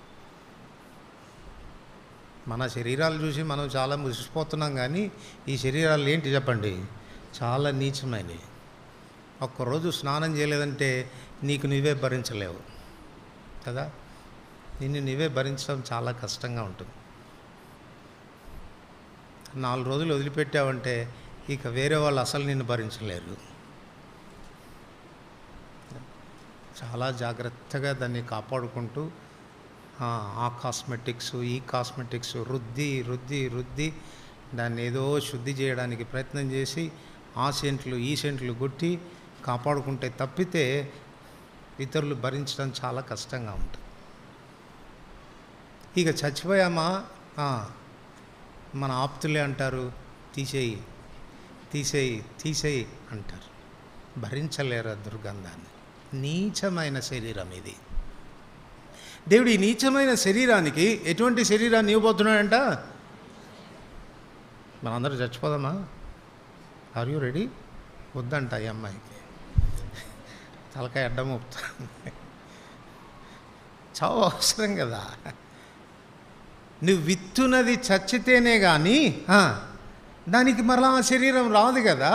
Speaker 1: మన శరీరాలు చూసి మనం చాలా మురిసిపోతున్నాం, కానీ ఈ శరీరాలు ఏంటి చెప్పండి? చాలా నీచమైనవి. ఒక్కరోజు స్నానం చేయలేదంటే నీకు నువ్వే భరించలేవు కదా. నిన్ను నువ్వే భరించడం చాలా కష్టంగా ఉంటుంది. 4 రోజులు వదిలిపెట్టావంటే ఇక వేరే వాళ్ళు అసలు నిన్ను భరించలేరు. చాలా జాగ్రత్తగా దాన్ని కాపాడుకుంటూ ఆ కాస్మెటిక్స్ ఈ కాస్మెటిక్స్ రుద్ది దాన్ని ఏదో శుద్ధి చేయడానికి ప్రయత్నం చేసి ఆ సెంట్లు ఈ సెంట్లు కొట్టి కాపాడుకుంటే తప్పితే ఇతరులు భరించడం చాలా కష్టంగా ఉంటుంది. ఇక చచ్చిపోయామా, మన ఆప్తులే అంటారు, తీసేయి తీసేయి తీసేయి అంటారు. భరించలేరు దుర్గంధాన్ని. నీచమైన శరీరం ఇది. దేవుడు ఈ నీచమైన శరీరానికి ఎటువంటి శరీరాన్ని ఇవ్వబోతున్నాడంట? మనందరూ చచ్చిపోదామా? Are you ready? వద్దంట ఈ అమ్మాయికి, తలకాయ అడ్డం ఊపుతా. చావు అవసరం కదా. నువ్వు విత్తునది చచ్చితేనే కానీ దానికి మరలా ఆ శరీరం రాదు కదా.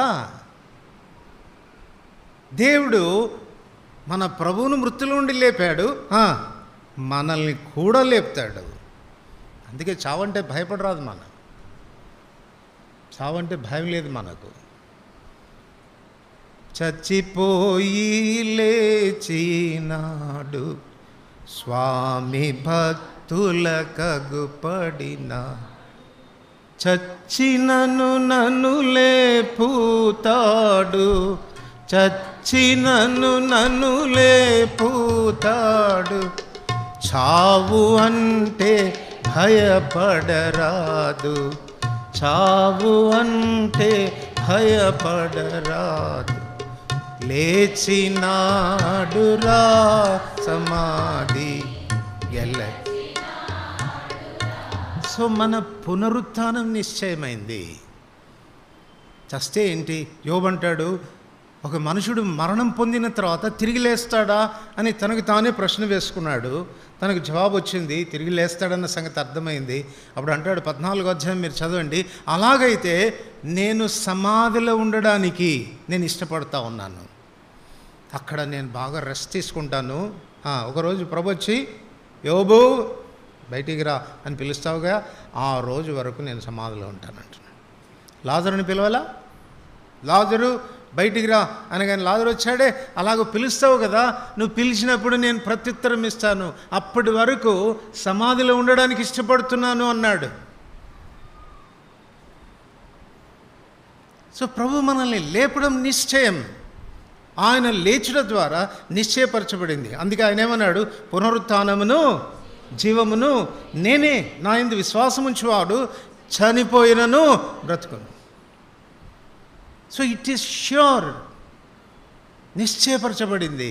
Speaker 1: దేవుడు మన ప్రభువును మృతుల నుండి లేపాడు, మనల్ని కూడా లేపుతాడు. అందుకే చావంటే భయపడరాదు. చావంటే భయం లేదు మనకు. చచ్చిపోయి లేచినాడు స్వామి భక్తుల కగుపడిన, చచ్చినను నన్ను లేపుతాడు, చచ్చినను నన్ను లేపుతాడు. చావు అంటే భయపడరాదు, చావు అంటే భయపడరాదు. లేచినాడురా సమాధి గెల. సో మన పునరుత్థానం నిశ్చయమైంది. చస్తే ఏంటి? యోబంటాడు, ఒక మనుషుడు మరణం పొందిన తర్వాత తిరిగి లేస్తాడా అని తనకు తానే ప్రశ్న వేసుకున్నాడు. తనకు జవాబు వచ్చింది, తిరిగి లేస్తాడన్న సంగతి అర్థమైంది. అప్పుడు అంటాడు, 14వ అధ్యాయం మీరు చదవండి, అలాగైతే నేను సమాధిలో ఉండడానికి నేను ఇష్టపడతా ఉన్నాను, అక్కడ నేను బాగా రెస్ట్ తీసుకుంటాను. ఒకరోజు ప్రభు వచ్చి, యోబు బయటికి రా అని పిలుస్తావుగా, ఆ రోజు వరకు నేను సమాధిలో ఉంటానంటున్నాను. లాజరుని పిలవాలా? లాజరు బయటికి రా అనగానే లాజరు వచ్చాడే, అలాగ పిలుస్తావు కదా, నువ్వు పిలిచినప్పుడు నేను ప్రత్యుత్తరం ఇస్తాను, అప్పటి వరకు సమాధిలో ఉండడానికి ఇష్టపడుతున్నాను అన్నాడు. సో ప్రభు మనల్ని లేపడం నిశ్చయం. ఆయన లేచుట ద్వారా నిశ్చయపరచబడింది. అందుకే ఆయన ఏమన్నాడు? పునరుత్థానమును జీవమును నేనే, నా యందు విశ్వాసం ఉంచువాడు చనిపోయినను బ్రతుకును. సో ఇట్ ఈస్ ష్యూర్, నిశ్చయపరచబడింది.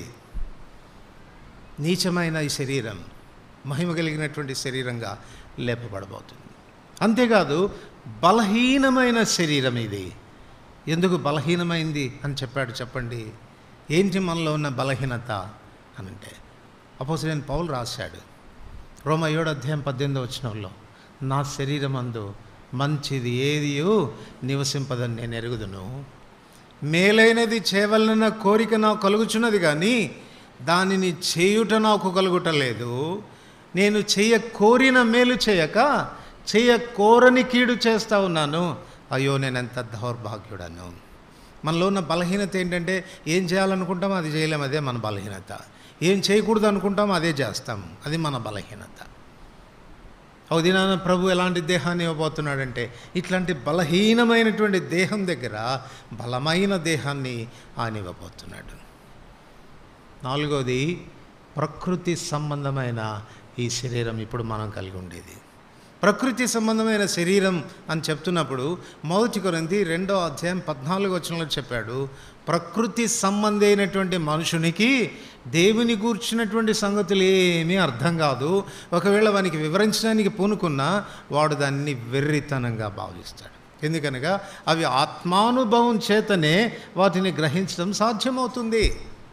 Speaker 1: నీచమైన ఈ శరీరం మహిమ కలిగినటువంటి శరీరంగా లేపబడబోతుంది. అంతేకాదు బలహీనమైన శరీరం ఇది. ఎందుకు బలహీనమైంది అని చెప్పాడు చెప్పండి? ఏంటి మనలో ఉన్న బలహీనత అని అంటే, అపోస్తలుడైన పౌలు రాశాడు రోమా 7వ అధ్యాయం 18వ వచనంలో, నా శరీరమందు మంచిది ఏదియో నివసింపదని నేను ఎరుగుదును, మేలైనది చేయవలన కోరిక నాకు కలుగుచున్నది కానీ దానిని చేయుట నాకు కలుగుటలేదు. నేను కోరిన మేలు చేయక కోరని కీడు చేస్తూ ఉన్నాను. అయ్యో నేనెంత దౌర్భాగ్యుడను. మనలో ఉన్న బలహీనత ఏంటంటే, ఏం చేయాలనుకుంటామో అది చేయలేము, అదే మన బలహీనత. ఏం చేయకూడదు అనుకుంటామో అదే చేస్తాం, అది మన బలహీనత. ఒక దినాన ప్రభు ఎలాంటి దేహాన్ని ఇవ్వబోతున్నాడంటే, ఇట్లాంటి బలహీనమైనటువంటి దేహం దగ్గర బలమైన దేహాన్ని ఆయన ఇవ్వబోతున్నాడు. 4వది, ప్రకృతి సంబంధమైన ఈ శరీరం ఇప్పుడు మనం కలిగి ఉండేది. ప్రకృతి సంబంధమైన శరీరం అని చెప్తున్నప్పుడు 1 కొరింథీ 2వ అధ్యాయం 14వ వచనంలో చెప్పాడు, ప్రకృతి సంబంధి అయినటువంటి మనుషునికి దేవుని గూర్చినటువంటి సంగతులు ఏమీ అర్థం కాదు. ఒకవేళ వానికి వివరించడానికి పూనుకున్నా వాడు దాన్ని వెర్రితనంగా భావిస్తాడు. ఎందుకనగా అవి ఆత్మానుభవం చేతనే వాటిని గ్రహించడం సాధ్యమవుతుంది.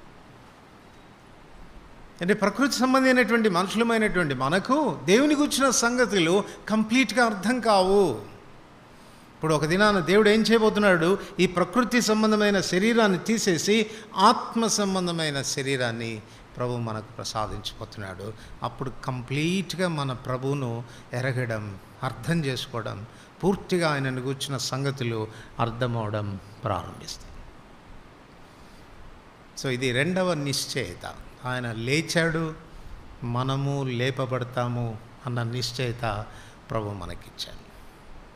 Speaker 1: అంటే ప్రకృతి సంబంధమైనటువంటి మనుషులమైనటువంటి మనకు దేవుని గురించిన సంగతులు కంప్లీట్గా అర్థం కావు. ఇప్పుడు ఒక దినాన దేవుడు ఏం చేయబోతున్నాడు? ఈ ప్రకృతి సంబంధమైన శరీరాన్ని తీసేసి ఆత్మ సంబంధమైన శరీరాన్ని ప్రభు మనకు ప్రసాదించబోతున్నాడు. అప్పుడు కంప్లీట్గా మన ప్రభువును ఎరగడం, అర్థం చేసుకోవడం, పూర్తిగా ఆయనను గురించిన సంగతులు అర్థమవడం ప్రారంభిస్తాయి. సో ఇది 2వ నిశ్చయత. ఆయన లేచాడు, మనము లేపబడతాము అన్న నిశ్చయత ప్రభు మనకిచ్చాడు.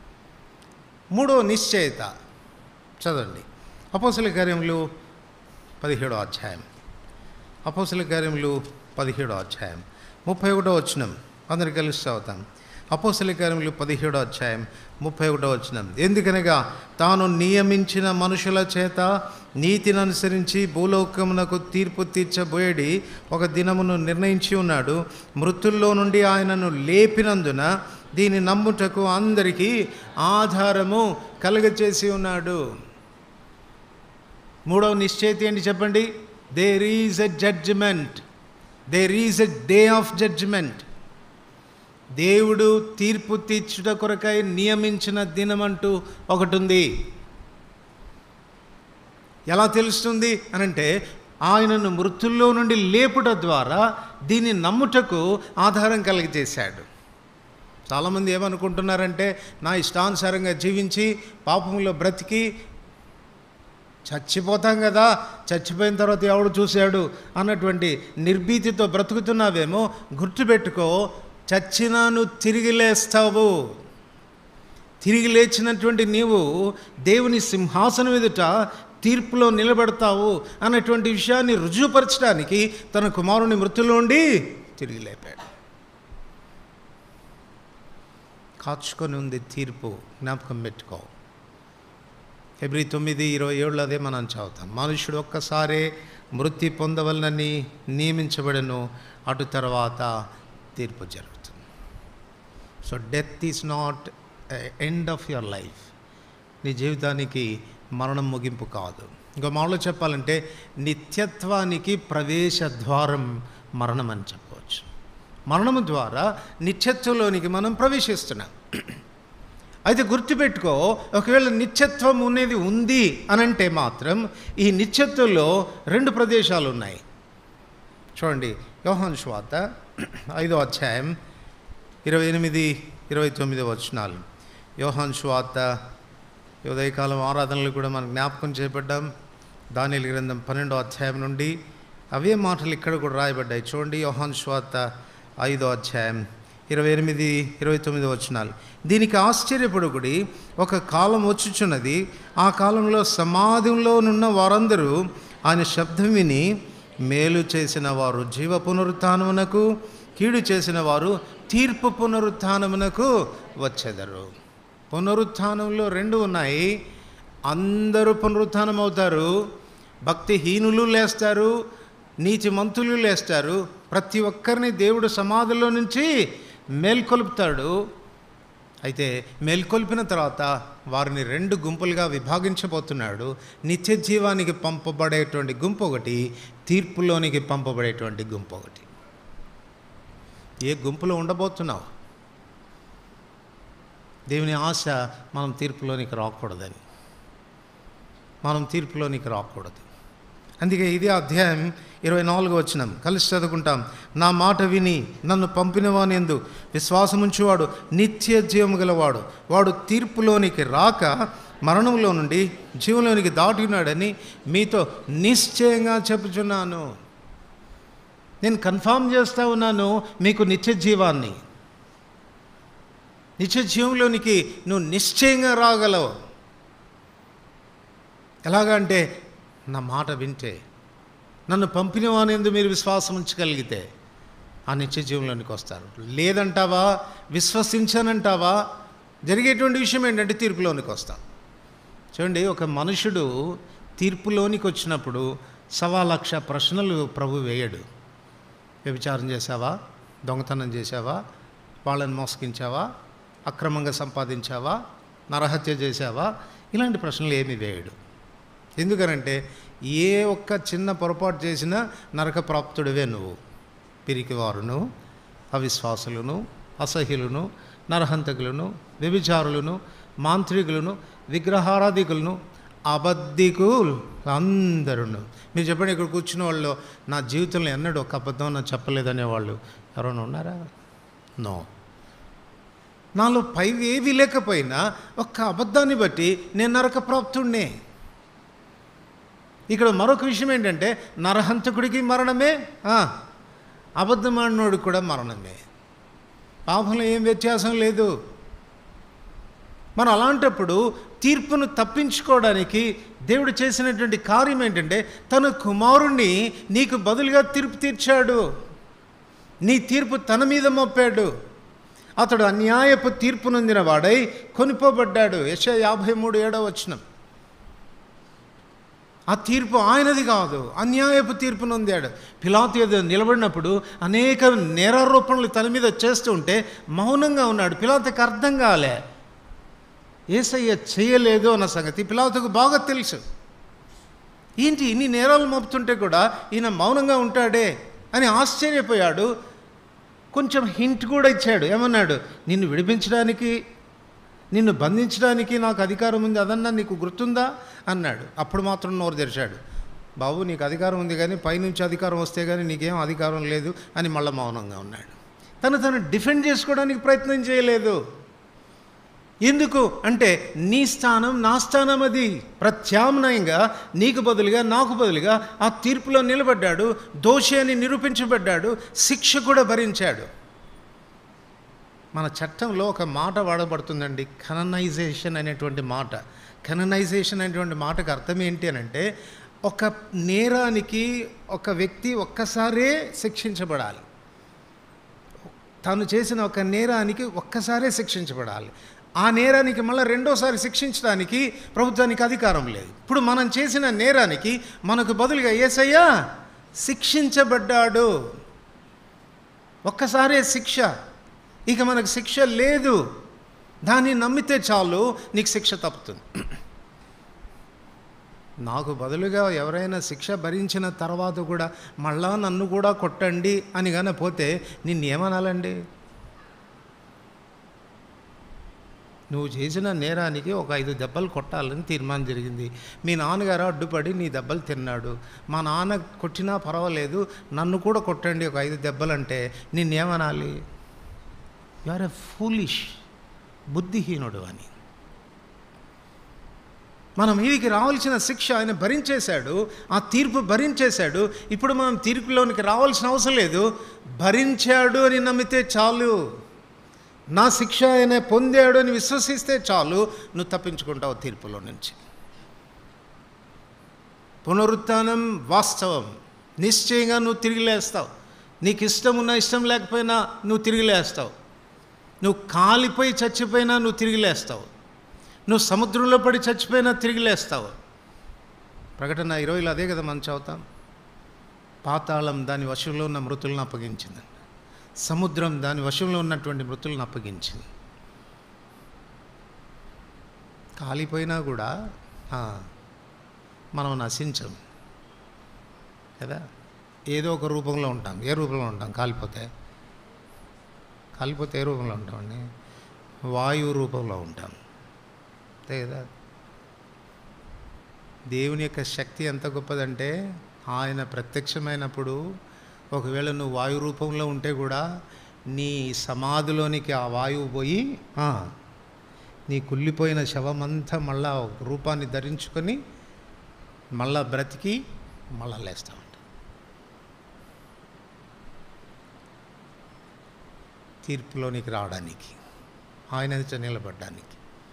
Speaker 1: 3వ నిశ్చయత చదవండి, అపోస్తలుల కార్యములు 17వ అధ్యాయం. అపోస్తల కార్యములు 17వ అధ్యాయం 31వ వచనం. అందరు కలిసి చదువుతాం. అపోస్తల కార్యములు 17వ అధ్యాయం 31వ వచనం. ఎందుకనగా తాను నియమించిన మనుషుల చేత నీతిని అనుసరించి భూలోకమునకు తీర్పు తీర్చబోయేడి ఒక దినమును నిర్ణయించి ఉన్నాడు. మృతుల్లో నుండి ఆయనను లేపినందున దీని నమ్ముటకు అందరికీ ఆధారము కలుగచేసి ఉన్నాడు. మూడవ నిశ్చయిత ఏంటి చెప్పండి? There is a judgement. There is a day of judgement. దేవుడు తీర్పు తీర్చుట కొరకై నియమించిన దినమంటూ ఒకటి ఉంది. ఎలా తెలుస్తుంది అనంటే ఆయనను మృతుల్లో నుండి లేపుట ద్వారా దీన్ని నమ్ముటకు ఆధారం కలిగజేశాడు. చాలామంది ఏమనుకుంటున్నారంటే నా ఇష్టానుసారంగా జీవించి పాపంలో బ్రతికి చచ్చిపోతాం కదా, చచ్చిపోయిన తర్వాత ఎవడు చూశాడు అన్నటువంటి నిర్భీతితో బ్రతుకుతున్నావేమో. గుర్తుపెట్టుకో, చచ్చినా నువ్వు తిరిగి లేస్తావు. తిరిగి లేచినటువంటి నీవు దేవుని సింహాసనం ఎదుట తీర్పులో నిలబడతావు అన్నటువంటి విషయాన్ని రుజువుపరచడానికి తన కుమారుని మృతుల్లో నుండి తిరిగి లేపాడు. కాచుకొని ఉంది తీర్పు, జ్ఞాపకం పెట్టుకో. ఫిబ్రవరి 9:27 అదే మనం చదువుతాం. మనుషుడు ఒక్కసారే మృతి పొందవలనని నియమించబడను, అటు తర్వాత తీర్పు జరుగుతుంది. So death is not end of your life. నీ జీవితానికి మరణం ముగింపు కాదు. ఇంకో మాటలో చెప్పాలంటే నిత్యత్వానికి ప్రవేశ ద్వారం మరణం అని చెప్పవచ్చు. మరణము ద్వారా నిత్యత్వంలోనికి మనం ప్రవేశిస్తున్నాం. అయితే గుర్తుపెట్టుకో, ఒకవేళ నిత్యత్వం అనేది ఉంది అనంటే మాత్రం ఈ నిత్యత్వంలో 2 ప్రదేశాలు ఉన్నాయి. చూడండి, యోహాను సువార్త 5వ అధ్యాయం 28-29 వచనాలు. యోహాను సువార్త ఉదయకాలం ఆరాధనలు కూడా మనం జ్ఞాపకం చేయబడ్డాం. దానియేలు గ్రంథం 12వ అధ్యాయం నుండి అవే మాటలు ఇక్కడ కూడా రాయబడ్డాయి. చూడండి, యోహాను సువార్త 5వ అధ్యాయం 28-29 వచనాలు. దీనికి ఆశ్చర్యపడుకుడి, ఒక కాలం వచ్చుచున్నది, ఆ కాలంలో సమాధిలోనున్న వారందరూ ఆయన శబ్దం విని మేలు చేసిన వారు జీవ పునరుత్థానమునకు, కీడు చేసిన వారు తీర్పు పునరుత్థానమునకు వచ్చెదరు. పునరుత్థానంలో 2 ఉన్నాయి. అందరూ పునరుత్థానం అవుతారు. భక్తిహీనులు లేస్తారు, నీతిమంతులు లేస్తారు. ప్రతి ఒక్కరిని దేవుడు సమాధిలో నుంచి మేల్కొల్పుతాడు. అయితే మేల్కొల్పిన తర్వాత వారిని 2 గుంపులుగా విభాగించబోతున్నాడు. నిత్య జీవానికి పంపబడేటువంటి గుంపు ఒకటి, తీర్పులోనికి పంపబడేటువంటి గుంపు ఒకటి. ఏ గుంపులో ఉండబోతున్నావు? దేవుని ఆశ మనం తీర్పులోనికి రాకూడదని. మనం తీర్పులోనికి రాకూడదు. అందుకే ఇదే అధ్యాయం 24వ వచనం కలిసి చదువుకుంటాం. నా మాట విని నన్ను పంపిన వానియందు విశ్వాసముంచువాడు నిత్య జీవము గలవాడు, వాడు తీర్పులోనికి రాక మరణంలో నుండి జీవంలోనికి దాటినాడని మీతో నిశ్చయంగా చెప్పుచున్నాను. నేను కన్ఫర్మ్ చేస్తూ ఉన్నాను మీకు నిత్య జీవాన్ని. నిత్య జీవంలోనికి నువ్వు నిశ్చయంగా రాగలవు. ఎలాగంటే నా మాట వింటే, నన్ను పంపిన వానియందు మీరు విశ్వాసం ఉంచగలిగితే ఆ నిత్య జీవంలోనికి వస్తారు. లేదంటావా, విశ్వసించనంటావా, జరిగేటువంటి విషయం ఏంటంటే తీర్పులోనికి వస్తాం. చూడండి, ఒక మనుషుడు తీర్పులోనికి వచ్చినప్పుడు 1,00,000 ప్రశ్నలు ప్రభు వేయడు. వ్యభిచారం చేశావా, దొంగతనం చేశావా, వాళ్ళని మోసగించావా, అక్రమంగా సంపాదించావా, నరహత్య చేశావా, ఇలాంటి ప్రశ్నలు ఏమీ వేయడు. ఎందుకనంటే ఏ ఒక్క చిన్న పొరపాటు చేసినా నరక ప్రాప్తుడివే నువ్వు. పిరికివారును, అవిశ్వాసులను, అసహ్యులను, నరహంతకులను, వ్యభిచారులను, మాంత్రికులను, విగ్రహారాధికులను, అబద్ధికులు అందరూ. మీరు చెప్పండి, ఇక్కడ కూర్చున్న వాళ్ళు నా జీవితంలో ఎన్నడూ ఒక అబద్ధం నాకు చెప్పలేదనేవాళ్ళు ఎవరైనా ఉన్నారా? నో. నాలో పైవి ఏవి లేకపోయినా ఒక్క అబద్ధాన్ని బట్టి నేను నరక ప్రాప్తుడినే. ఇక్కడ మరొక విషయం ఏంటంటే నరహంతకుడికి మరణమే, అబద్ధమాడినోడికి కూడా మరణమే. పాపంలో ఏం వ్యత్యాసం లేదు. మనం అలాంటప్పుడు తీర్పును తప్పించుకోవడానికి దేవుడు చేసినటువంటి కార్యం ఏంటంటే తన కుమారుణ్ణి నీకు బదులుగా తీర్పు తీర్చాడు. నీ తీర్పు తన మీద మోపాడు. అతడు అన్యాయపు తీర్పు నొందిన వాడై కొనిపోబడ్డాడు. యెషయా 53:7. ఆ తీర్పు ఆయనది కాదు, అన్యాయపు తీర్పు నొందాడు. పిలాతు ఎదుట నిలబడినప్పుడు అనేక నేరారోపణలు తన మీద చేస్తూ ఉంటే మౌనంగా ఉన్నాడు. పిలాతుకి అర్థం కాలే యేసయ్య చేయలేదు అన్న సంగతి పిలాతుకు బాగా తెలుసు. ఏంటి ఇన్ని నేరాలు మోపుతుంటే కూడా ఈయన మౌనంగా ఉంటాడే అని ఆశ్చర్యపోయాడు. కొంచెం హింట్ కూడా ఇచ్చాడు. ఏమన్నాడు? నిన్ను విడిపించడానికి, నిన్ను బంధించడానికి నాకు అధికారం ఉంది, అదన్నా నీకు గుర్తుందా అన్నాడు. అప్పుడు మాత్రం నోరు తెరిచాడు. బాబు నీకు అధికారం ఉంది కానీ పైనుంచి అధికారం వస్తే కానీ నీకేం అధికారం లేదు అని మళ్ళీ మౌనంగా ఉన్నాడు. తను డిఫెండ్ చేసుకోవడానికి ప్రయత్నం చేయలేదు. ఎందుకు అంటే నీ స్థానం నా స్థానం, అది ప్రత్యామ్నాయంగా నీకు బదులుగా నాకు బదులుగా ఆ తీర్పులో నిలబడ్డాడు. దోషి అని నిరూపించబడ్డాడు. శిక్ష కూడా భరించాడు. మన చట్టంలో ఒక మాట వాడబడుతుందండి, కననైజేషన్ అనేటువంటి మాట. కననైజేషన్ అనేటువంటి మాటకు అర్థం ఏంటి అని అంటే ఒక నేరానికి ఒక వ్యక్తి ఒక్కసారే శిక్షించబడాలి. తాను చేసిన ఒక నేరానికి ఒక్కసారే శిక్షించబడాలి. ఆ నేరానికి మళ్ళీ రెండోసారి శిక్షించడానికి ప్రభుత్వానికి అధికారం లేదు. ఇప్పుడు మనం చేసిన నేరానికి మనకు బదులుగా యేసయ్య శిక్షించబడ్డాడు. ఒక్కసారే శిక్ష, ఇక మనకు శిక్ష లేదు. దాన్ని నమ్మితే చాలు, నీకు శిక్ష తప్పుతుంది. నాకు బదులుగా ఎవరైనా శిక్ష భరించిన తర్వాత కూడా మళ్ళా నన్ను కూడా కొట్టండి అని కానీ పోతే నిన్నేమనాలండి? నువ్వు చేసిన నేరానికి ఒక 5 దెబ్బలు కొట్టాలని తీర్మానం జరిగింది. మీ నాన్నగారు అడ్డుపడి నీ దెబ్బలు తిన్నాడు. మా నాన్న కొట్టినా పర్వాలేదు, నన్ను కూడా కొట్టండి ఒక 5 దెబ్బలు అంటే నిన్నేమనాలి? యు ఆర్ ఎ ఫూలిష్, బుద్ధిహీనుడు అని. మన మీదికి రావాల్సిన శిక్ష ఆయన భరించేశాడు, ఆ తీర్పు భరించేశాడు. ఇప్పుడు మనం తీర్పులోనికి రావాల్సిన అవసరం లేదు, భరించాడు అని నమ్మితే చాలు. నా శిక్ష ఆయన పొందాడు అని విశ్వసిస్తే చాలు, నువ్వు తప్పించుకుంటావు తీర్పులో నుంచి. పునరుత్థానం వాస్తవం, నిశ్చయంగా నువ్వు తిరిగి లేస్తావు. నీకు ఇష్టం ఉన్నా ఇష్టం లేకపోయినా నువ్వు తిరిగి లేస్తావు. నువ్వు కాలిపోయి చచ్చిపోయినా నువ్వు తిరిగి లేస్తావు. నువ్వు సముద్రంలో పడి చచ్చిపోయినా తిరిగి లేస్తావు. ప్రకటన 20లో అదే కదా మనం చదువుతాం. పాతాళం దాని వశంలో ఉన్న మృతులను అప్పగించింది, సముద్రం దాని వశంలో ఉన్నటువంటి మృతులను అప్పగించింది. కాలిపోయినా కూడా మనం నశించం కదా, ఏదో ఒక రూపంలో ఉంటాం. ఏ రూపంలో ఉంటాం? కాలిపోతే ఏ రూపంలో ఉంటామండి? వాయువు రూపంలో ఉంటాం, అంతే కదా. దేవుని యొక్క శక్తి ఎంత గొప్పదంటే ఆయన ప్రత్యక్షమైనప్పుడు ఒకవేళ నువ్వు వాయు రూపంలో ఉంటే కూడా నీ సమాధిలోనికి ఆ వాయువు పోయి నీ కుళ్ళిపోయిన శవమంతా మళ్ళా రూపాన్ని ధరించుకొని మళ్ళా బ్రతికి మళ్ళా లేస్తూ ఉంటా. తీర్పులోనికి రావడానికి, ఆయన ఎదుట నిలబడడానికి.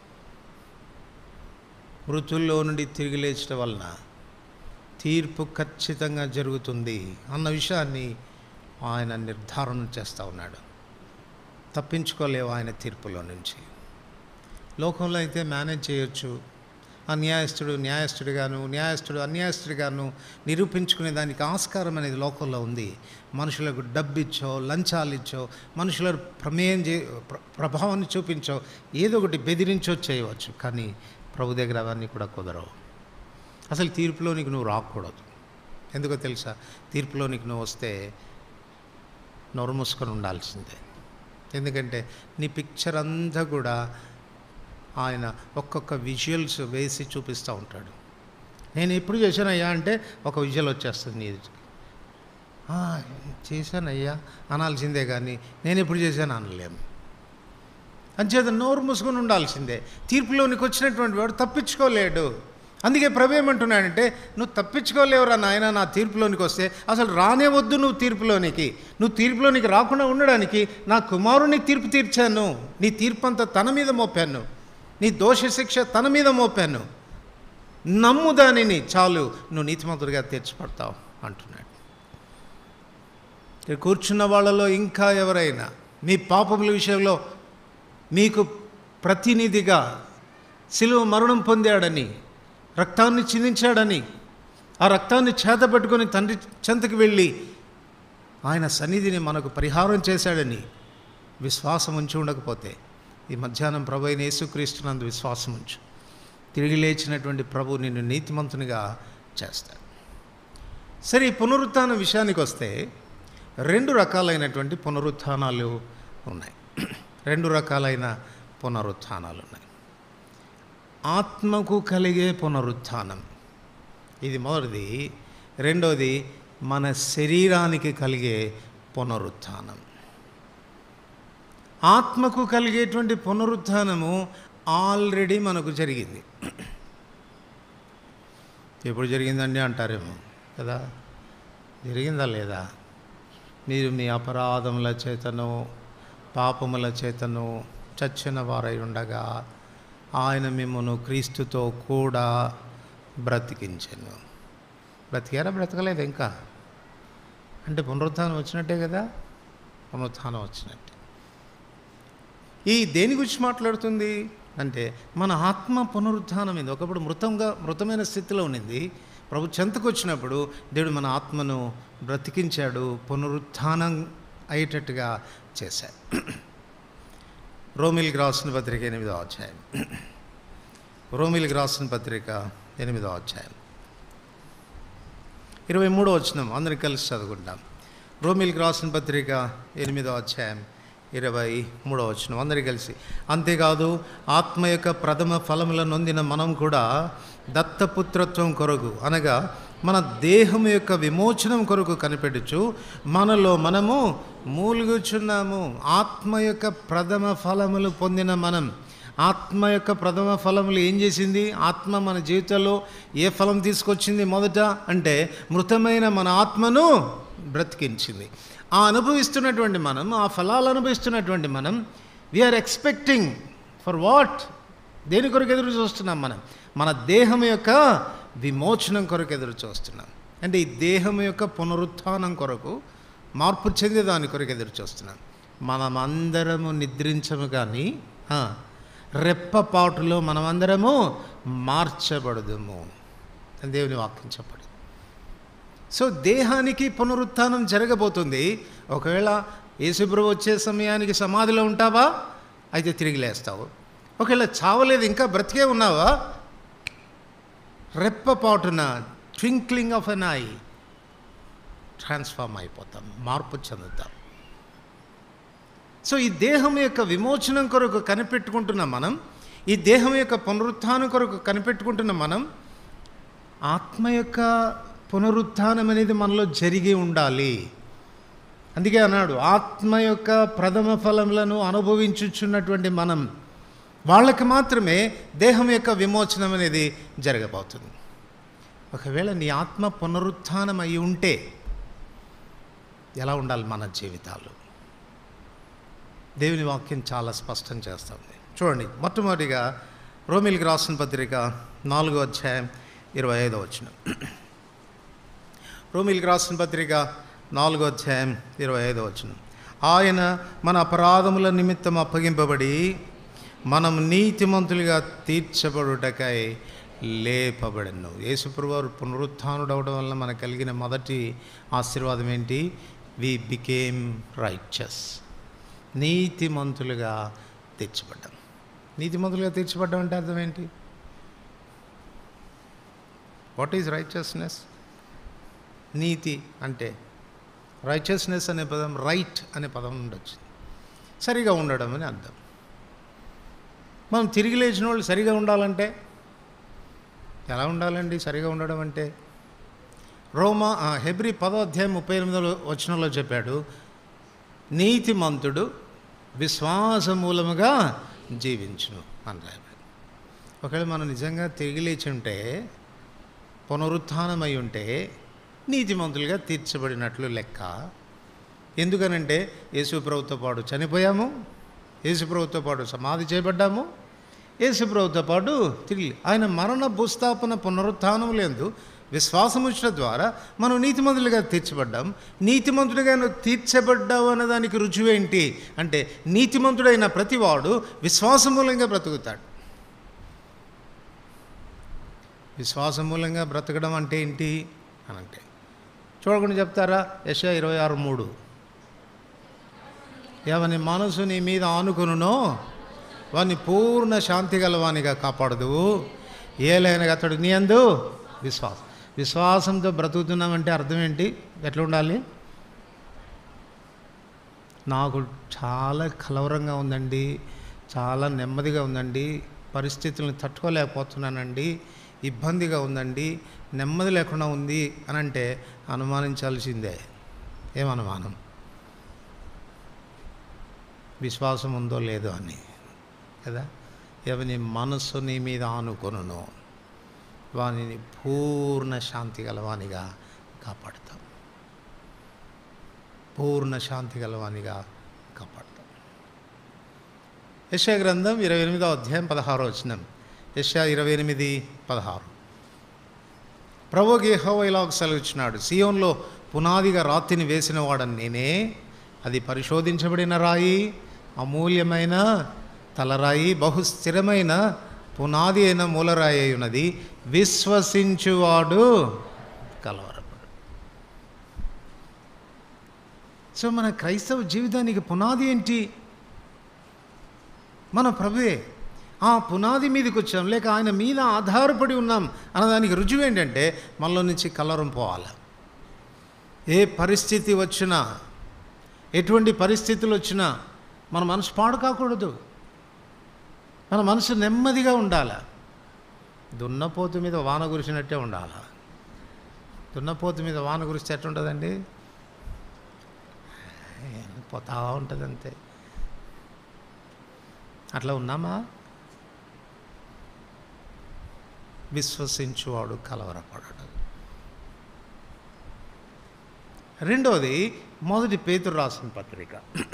Speaker 1: మృతుల్లో నుండి తిరిగి లేచడం వలన తీర్పు ఖచ్చితంగా జరుగుతుంది అన్న విషయాన్ని ఆయన నిర్ధారణ చేస్తూ ఉన్నాడు. తప్పించుకోలేవు ఆయన తీర్పులో నుంచి. లోకంలో అయితే మేనేజ్ చేయొచ్చు, అన్యాయస్తుడు న్యాయస్తుడిగాను, న్యాయస్తుడు అన్యాయస్తుడిగాను నిరూపించుకునే దానికి ఆస్కారం అనేది లోకంలో ఉంది. మనుషులకు డబ్బిచ్చో, లంచాలు ఇచ్చో, మనుషుల ప్రభావాన్ని చూపించో, ఏదో ఒకటి బెదిరించో చేయవచ్చు. కానీ ప్రభు దగ్గర అవన్నీ కూడా కుదరవు. అసలు తీర్పులోనికి నువ్వు రాకూడదు. ఎందుకో తెలుసా? తీర్పులోనికి నువ్వు వస్తే నోరు మూసుకొని ఉండాల్సిందే. ఎందుకంటే నీ పిక్చర్ అంతా కూడా ఆయన ఒక్కొక్క విజువల్స్ వేసి చూపిస్తూ ఉంటాడు. నేను ఎప్పుడు చేశానయ్యా అంటే ఒక విజువల్ వచ్చేస్తుంది నీ ఎదుటికి. చేశానయ్యా అనాల్సిందే కానీ నేను ఎప్పుడు చేశాను అనలేము. అంచేత నోరు మూసుకొని ఉండాల్సిందే. తీర్పులోనికి వచ్చినటువంటి వాడు తప్పించుకోలేడు. అందుకే ప్రభు ఏమంటున్నాడంటే, నువ్వు తప్పించుకోలేవురా నాయన నా తీర్పులోనికి వస్తే. అసలు రానే వద్దు నువ్వు తీర్పులోనికి. నువ్వు తీర్పులోనికి రాకుండా ఉండడానికి నా కుమారుని తీర్పు తీర్చాను, నీ తీర్పు అంతా తన మీద మోపాను. నీ దోష శిక్ష తన మీద మోపాను, నమ్ము దానిని, చాలు, నువ్వు నీతిమంతుడిగా తీర్చబడతావు అంటున్నాడు. ఇక్కడ కూర్చున్న వాళ్ళలో ఇంకా ఎవరైనా మీ పాపముల విషయంలో మీకు ప్రతినిధిగా శిలువ మరణం పొందాడని, రక్తాన్ని చిందించాడని, ఆ రక్తాన్ని చేతపట్టుకొని తండ్రి చెంతకు వెళ్ళి ఆయన సన్నిధిని మనకు పరిహారం చేశాడని విశ్వాసం ఉంచి ఉండకపోతే, ఈ మధ్యాహ్నం ప్రభు అయిన యేసుక్రీస్తునందు విశ్వాసం ఉంచు. తిరిగి లేచినటువంటి ప్రభు నిన్ను నీతిమంతునిగా చేస్తాడు. సరే, ఈ పునరుత్థానం విషయానికి వస్తే 2 రకాలైనటువంటి పునరుత్థానాలు ఉన్నాయి. 2 రకాలైన పునరుత్థానాలు ఉన్నాయి. ఆత్మకు కలిగే పునరుత్థానం, ఇది మొదటిది. రెండోది మన శరీరానికి కలిగే పునరుత్థానం. ఆత్మకు కలిగేటువంటి పునరుత్థానము ఆల్రెడీ మనకు జరిగింది. ఎప్పుడు జరిగిందండి అంటారేమో కదా. జరిగిందా లేదా? మీరు మీ అపరాధముల చేతను పాపముల చేతను చచ్చిన వారై ఉండగా ఆయన మిమ్మల్ని క్రీస్తుతో కూడా బ్రతికించెను. బ్రతికారా? బ్రతకలేదు ఇంకా అంటే పునరుత్థానం వచ్చినట్టే కదా. పునరుత్థానం వచ్చినట్టే. ఈ దేని గురించి మాట్లాడుతుంది అంటే మన ఆత్మ పునరుత్థానం. ఇది ఒకప్పుడు మృతమైన స్థితిలో ఉన్నింది. ప్రభు చెంతకు వచ్చినప్పుడు దేవుడు మన ఆత్మను బ్రతికించాడు, పునరుత్థానం అయ్యేటట్టుగా చేశాడు. రోమిలికి రాసిన పత్రిక 8వ అధ్యాయం. రోమిలికి రాసిన పత్రిక 8వ అధ్యాయం 23వ వచనం అందరం కలిసి చదువుకుంటాం. రోమిలికి రాసిన పత్రిక 8వ అధ్యాయం 23వ వచనం అందరికీ కలిసి. అంతేకాదు, ఆత్మ యొక్క ప్రథమ ఫలములను నొందిన మనం కూడా దత్తపుత్రత్వం కొరకు, అనగా మన దేహం యొక్క విమోచనం కొరకు కనిపెట్టుచు మనలో మనము మూలుగుచున్నాము. ఆత్మ యొక్క ప్రథమ ఫలములు పొందిన మనం, ఆత్మ యొక్క ప్రథమ ఫలములు ఏం చేసింది? ఆత్మ మన జీవితంలో ఏ ఫలం తీసుకొచ్చింది? మొదట అంటే మృతమైన మన ఆత్మను బ్రతికించింది. ఆ అనుభవిస్తున్నటువంటి మనం, ఆ ఫలాలు అనుభవిస్తున్నటువంటి మనం, వీఆర్ ఎక్స్పెక్టింగ్ ఫర్ వాట్? దేని కొరకు ఎదురు చూస్తున్నాం? మన దేహం యొక్క విమోచనం కొరకు ఎదురు చూస్తున్నాం. అంటే ఈ దేహం యొక్క పునరుత్థానం కొరకు, మార్పు చెందేదాని కొరకు ఎదురు చూస్తున్నాం. మనమందరము నిద్రించము కానీ రెప్పపాటులో మనమందరము మార్చబడదుము అని దేవుని వాక్యం చెప్పడు. సో దేహానికి పునరుత్థానం జరగబోతుంది. ఒకవేళ యేసుప్రభు వచ్చే సమయానికి సమాధిలో ఉంటావా? అయితే తిరిగి లేస్తావు. ఒకవేళ చావలేదు, ఇంకా బ్రతికే ఉన్నావా? రెప్పపాటున, twinkling of an eye, transform అయిపోతాం, మార్పు చెందుతాం. సో ఈ దేహం యొక్క విమోచనం కొరకు కనిపెట్టుకుంటున్న మనం, ఈ దేహం యొక్క పునరుత్థానం కొరకు కనిపెట్టుకుంటున్న మనం, ఆత్మ యొక్క పునరుత్థానం అనేది మనలో జరిగి ఉండాలి. అందుకే అన్నాడు, ఆత్మ యొక్క ప్రథమ ఫలములను అనుభవించుచున్నటువంటి మనం, వాళ్ళకి మాత్రమే దేహం యొక్క విమోచనం అనేది జరగబోతుంది. ఒకవేళ నీ ఆత్మ పునరుత్థానం అయి ఉంటే ఎలా ఉండాలి మన జీవితాలు? దేవుని వాక్యం చాలా స్పష్టం చేస్తుంది. చూడండి, మొట్టమొదటిగా రోమిలికి రాసిన పత్రిక 4వ అధ్యాయం 25వ వచనం. రోమిలికి రాసిన పత్రిక 4వ అధ్యాయం 25వ వచనం. ఆయన మన అపరాధముల నిమిత్తం అప్పగింపబడి మనం నీతిమంతులుగా తీర్చబడుటకై లేపబడను. యేసుప్రభువు పునరుత్థానుడు అవడం వల్ల మనకు కలిగిన మొదటి ఆశీర్వాదం ఏంటి? We became righteous. నీతిమంతులుగా తీర్చబడ్డాం. నీతిమంతులుగా తీర్చబడ్డం అంటే అర్థం ఏంటి? What is righteousness? నీతి అంటే, రైచస్నెస్ అనే పదం రైట్ అనే పదం నుండి వచ్చింది. సరిగా ఉండడం అని అర్థం. మనం తిరిగి లేచిన వాళ్ళు సరిగా ఉండాలంటే ఎలా ఉండాలండి? సరిగా ఉండడం అంటే హెబ్రీ 10వ అధ్యాయం 38వ వచనంలో చెప్పాడు, నీతిమంతుడు విశ్వాస మూలముగా జీవించును అని రాయబడి. ఒకవేళ మనం నిజంగా తిరిగి లేచి ఉంటే, పునరుత్థానమై ఉంటే నీతిమంతులుగా తీర్చబడినట్లు లెక్క. ఎందుకనంటే యేసుప్రభుతో పాటు చనిపోయాము, యేసుప్రభుతో పాటు సమాధి చేయబడ్డాము, యేసుప్రభుతో పాటు తిరిగి ఆయన మరణ భూస్థాపన పునరుత్థానములందు విశ్వాసముంచడం ద్వారా మనం నీతిమంతులుగా తీర్చబడ్డాం. నీతిమంతుడిగా నువ్వు తీర్చబడ్డావు అన్నదానికి రుజువేంటి అంటే నీతిమంతుడైన ప్రతివాడు విశ్వాసమూలంగా బ్రతుకుతాడు. విశ్వాసమూలంగా బ్రతకడం అంటే ఏంటి అని అంటే చూడకుండా చెప్తారా? యెషయా 26:3 ఎవని మనసు నీ మీద ఆనుకొనునో వాని పూర్ణ శాంతి గలవానిగా కాపాడదు, ఏలైనా అతడు నీ యందు విశ్వాసంతో బ్రతుకుతున్నామంటే అర్థం ఏంటి? ఎట్లా ఉండాలి? నాకు చాలా కలవరంగా ఉందండి, చాలా నెమ్మదిగా ఉందండి, పరిస్థితులను తట్టుకోలేకపోతున్నానండి, ఇబ్బందిగా ఉందండి, నెమ్మది లేకుండా ఉంది అని అంటే అనుమానించాల్సిందే. ఏమనుమానం? విశ్వాసం ఉందో లేదో అని కదా. ఎవని మనస్సు నీ మీద ఆనుకొనునో వానిని పూర్ణ శాంతి గలవానిగా కాపాడుతాం. పూర్ణ శాంతి గలవానిగా కాపాడుతాం. యెషయా గ్రంథం 28వ అధ్యాయం 16వ వచనం. యెషయా 28:16 ప్రభువుకి యెహోవా ఇలాగ సెలవిచ్చినాడు, సియోన్లో పునాదిగా రాతిని వేసిన వాడని నేనే, అది పరిశోధించబడిన రాయి, అమూల్యమైన తలరాయి, బహుస్థిరమైన పునాది అయిన మూలరాయి అయి ఉన్నది, విశ్వసించువాడు కలవరపడు. సో మన క్రైస్తవ జీవితానికి పునాది ఏంటి? మన ప్రభువే. ఆ పునాది మీదకి వచ్చాం, లేక ఆయన మీద ఆధారపడి ఉన్నాం అన్నదానికి రుజువు ఏంటంటే మనలో నుంచి కలవరం పోవాలి. ఏ పరిస్థితి వచ్చినా, ఎటువంటి పరిస్థితులు వచ్చినా మన మనసు పాడు కాకూడదు. మన మనసు నెమ్మదిగా ఉండాలి. దున్నపోతు మీద వాన కురిసినట్టే ఉండాలి. దున్నపోతు మీద వాన కురిస్తే ఎట్లుంటుందండి? పోతా ఉంటుంది అంతే. అట్లా ఉన్నామా? విశ్వసించువాడు కలవరపడడు. రెండవది, 1 పేతురు రాసిన పత్రిక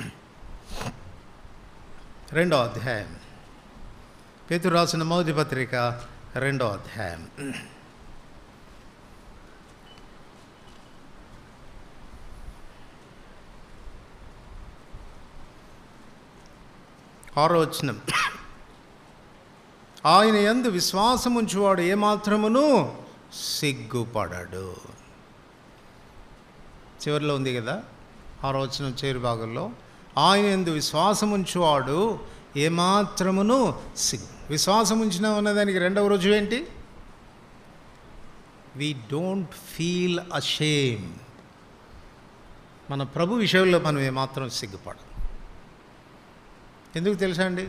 Speaker 1: 2వ అధ్యాయం. పేతురు రాసిన 1 పత్రిక 2వ అధ్యాయం. 6వ వచనం. ఆయన యందు విశ్వాసముంచువాడు ఏమాత్రమును సిగ్గుపడడు. చివరిలో ఉంది కదా 6వ వచనం చివరి భాగంలో, ఆయన యందు విశ్వాసముంచువాడు ఏమాత్రమును విశ్వాసం ఉంచినాం అన్నదానికి రెండవ రుజువు ఏంటి? We don't feel ashame. మన ప్రభు విషయంలో మనం ఏమాత్రం సిగ్గుపడం. ఎందుకు తెలుసా అండి?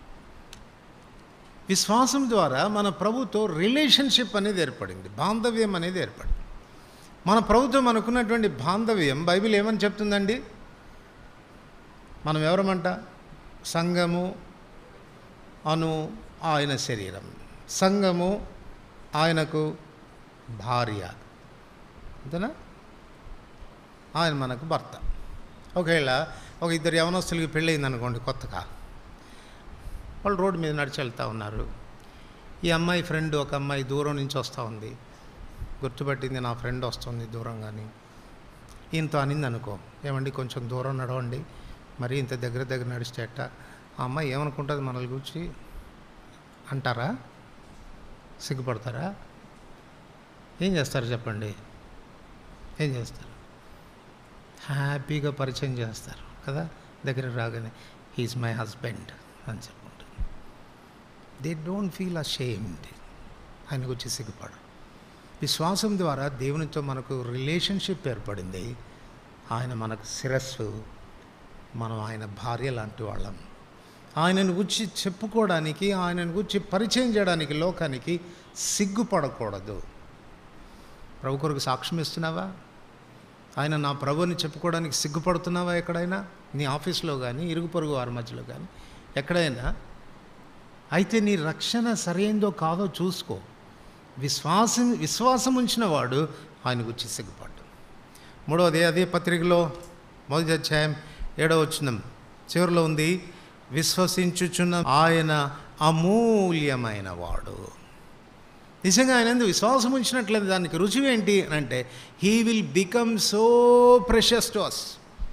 Speaker 1: విశ్వాసం ద్వారా మన ప్రభుతో రిలేషన్షిప్ అనేది ఏర్పడింది, బాంధవ్యం అనేది ఏర్పడింది. మన ప్రభుతో మనకున్నటువంటి బాంధవ్యం బైబిల్ ఏమని చెప్తుందండి? మనం ఎవరమంట? సంఘము అను ఆయన శరీరం, సంఘము ఆయనకు భార్య, అంతేనా? ఆయన మనకు భర్త. ఒకవేళ ఒక ఇద్దరు యవనస్తులకి పెళ్ళయింది అనుకోండి, కొత్తగా వాళ్ళు రోడ్డు మీద నడిచి వెళ్తూ ఉన్నారు. ఈ అమ్మాయి ఫ్రెండ్ ఒక అమ్మాయి దూరం నుంచి వస్తూ ఉంది, గుర్తుపట్టింది నా ఫ్రెండ్ వస్తుంది దూరంగాని. ఈయనతో అనింది అనుకో, ఏమండి కొంచెం దూరం నడవండి, మరి ఇంత దగ్గర నడిస్తే అట్ట. ఆ అమ్మాయి ఏమనుకుంటుంది మనల్ని గురించి అంటారా? సిగ్గుపడతారా? ఏం చేస్తారు చెప్పండి? ఏం చేస్తారు? హ్యాపీగా పరిచయం చేస్తారు కదా, దగ్గర రాగానే హీఈస్ మై హస్బెండ్ అని చెప్పుకుంటారు. They don't feel ashamed. ఆయన గురించి సిగ్గుపడరు. విశ్వాసం ద్వారా దేవునితో మనకు రిలేషన్షిప్ ఏర్పడింది. ఆయన మనకు శిరస్సు, మనం ఆయన భార్య లాంటి వాళ్ళం. ఆయనను గురించి చెప్పుకోవడానికి, ఆయనను గురించి పరిచయం చేయడానికి లోకానికి సిగ్గుపడకూడదు. ప్రభు కొరకు సాక్ష్యం ఇస్తున్నావా? ఆయన నా ప్రభుని చెప్పుకోవడానికి సిగ్గుపడుతున్నావా? ఎక్కడైనా నీ ఆఫీస్లో కానీ, ఇరుగు పొరుగు వారి మధ్యలో కానీ ఎక్కడైనా? అయితే నీ రక్షణ సరైందో కాదో చూసుకో. విశ్వాసం ఉంచిన వాడు ఆయన గురించి సిగ్గుపడ్డు. మూడవది, అదే పత్రికలో 1వ అధ్యాయం 7వ వచనం చివరిలో ఉంది, విశ్వసించుచున్న ఆయన అమూల్యమైన వాడు. నిజంగా ఆయన ఎందుకు విశ్వాసం ఉంచినట్లయితే దానికి రుజువు ఏంటి అని అంటే, he will become so precious to us.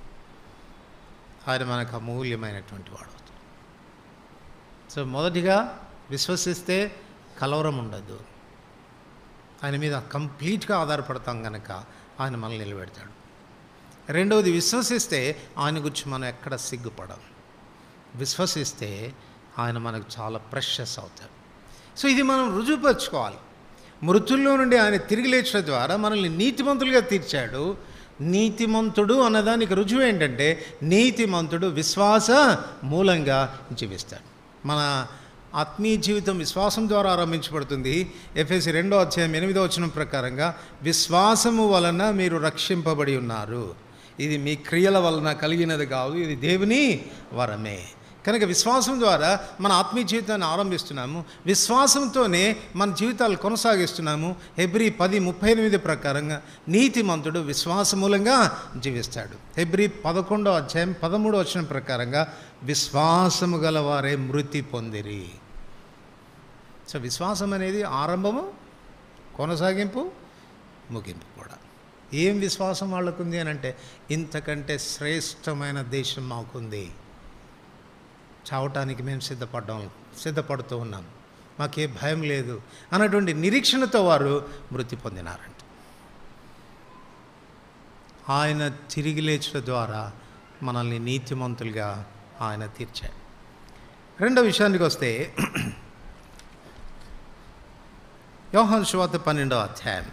Speaker 1: ఆయన మనకు అమూల్యమైనటువంటి వాడు. సో మొదటిగా విశ్వసిస్తే కలవరం ఉండదు. ఆయన మీద కంప్లీట్గా ఆధారపడతాం కనుక ఆయన మనల్ని నిలబెడతాడు. రెండవది, విశ్వసిస్తే ఆయన గురించి మనం ఎక్కడ సిగ్గుపడం. విశ్వసిస్తే ఆయన మనకు చాలా ప్రెషస్ అవుతాడు. సో ఇది మనం రుజువుపరచుకోవాలి. మృతుల్లో నుండి ఆయన తిరిగి లేచడం ద్వారా మనల్ని నీతిమంతులుగా తీర్చాడు. నీతిమంతుడు అన్నదానికి రుజువు ఏంటంటే, నీతిమంతుడు విశ్వాస మూలంగా జీవిస్తాడు. మన ఆత్మీయ జీవితం విశ్వాసం ద్వారా ఆరంభించబడుతుంది. ఎఫెసీ 2:8 ప్రకారంగా, విశ్వాసము వలన మీరు రక్షింపబడి ఉన్నారు, ఇది మీ క్రియల వలన కలిగినది కాదు, ఇది దేవుని వరమే. కనుక విశ్వాసం ద్వారా మన ఆత్మీయ జీవితాన్ని ఆరంభిస్తున్నాము. విశ్వాసంతోనే మన జీవితాలు కొనసాగిస్తున్నాము. హెబ్రీ 10:38 ప్రకారంగా నీతిమంతుడు విశ్వాస మూలంగా జీవిస్తాడు. హెబ్రీ 11:13 ప్రకారంగా, విశ్వాసము గలవారే మృతి పొందిరి. సో విశ్వాసం అనేది ఆరంభము, కొనసాగింపు, ముగింపు కూడా. ఏం విశ్వాసం వాళ్ళకుంది అని అంటే, ఇంతకంటే శ్రేష్టమైన దేశం మాకుంది, చావటానికి మేము సిద్ధపడుతూ ఉన్నాం, మాకే భయం లేదు అన్నటువంటి నిరీక్షణతో వారు మృతి పొందినారంట. ఆయన తిరిగి లేచడం ద్వారా మనల్ని నీతిమంతులుగా ఆయన తీర్చాడు. రెండో విషయానికి వస్తే, యోహాను సువార్త 12వ అధ్యాయం.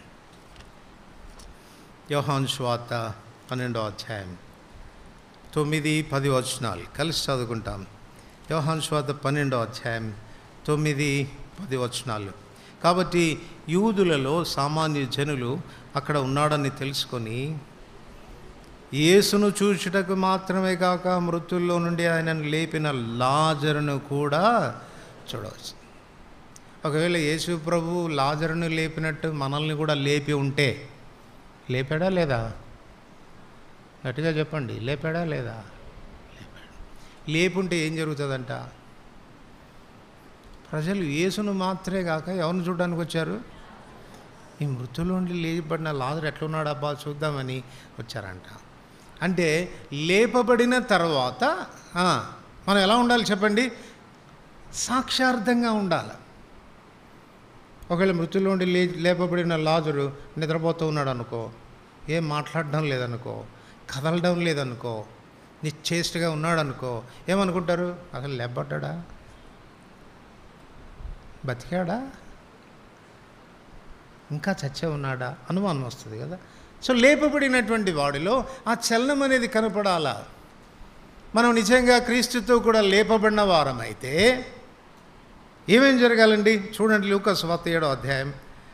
Speaker 1: యోహాను సువార్త 12వ అధ్యాయం 9-10 వచనాలు కలిసి చదువుకుంటాం. యోహాను సువార్త 12వ అధ్యాయం 9-10 వచనాలు. కాబట్టి యూదులలో సామాన్య జనులు అక్కడ ఉన్నాడని తెలుసుకొని, యేసును చూచుటకు మాత్రమే కాక మృతుల్లో నుండి ఆయనను లేపిన లాజరును కూడా చూడవచ్చు. ఒకవేళ యేసు ప్రభు లాజరును లేపినట్టు మనల్ని కూడా లేపి ఉంటే, లేపాడా లేదా? గట్టిగా చెప్పండి, లేపాడా లేదా? లేపాడు. లేపుంటే ఏం జరుగుతుందంట? ప్రజలు యేసును మాత్రమే కాక ఎవరిని చూడడానికి వచ్చారు? ఈ మృతుల నుండి లేపబడిన లాజరు ఎట్లున్నాడు అబ్బా చూద్దామని వచ్చారంట. అంటే లేపబడిన తర్వాత మనం ఎలా ఉండాలి చెప్పండి? సాక్షార్థంగా ఉండాలి. ఒకవేళ మృతుల నుండి లేపబడిన లాజరు నిద్రపోతూ ఉన్నాడు అనుకో, ఏం మాట్లాడడం లేదనుకో, కదలడం లేదనుకో, నిశ్చేష్టగా ఉన్నాడు అనుకో, ఏమనుకుంటారు? అసలు లేపబడ్డా, బతికాడా, ఇంకా చచ్చే ఉన్నాడా అనుమానం వస్తుంది కదా. సో లేపబడినటువంటి వాడిలో ఆ చలనం అనేది కనపడాలా. మనం నిజంగా క్రీస్తుతో కూడా లేపబడిన వారమైతే ఏమేం జరగాలండి? చూడండి, లూకా సువార్త 7వ అధ్యాయం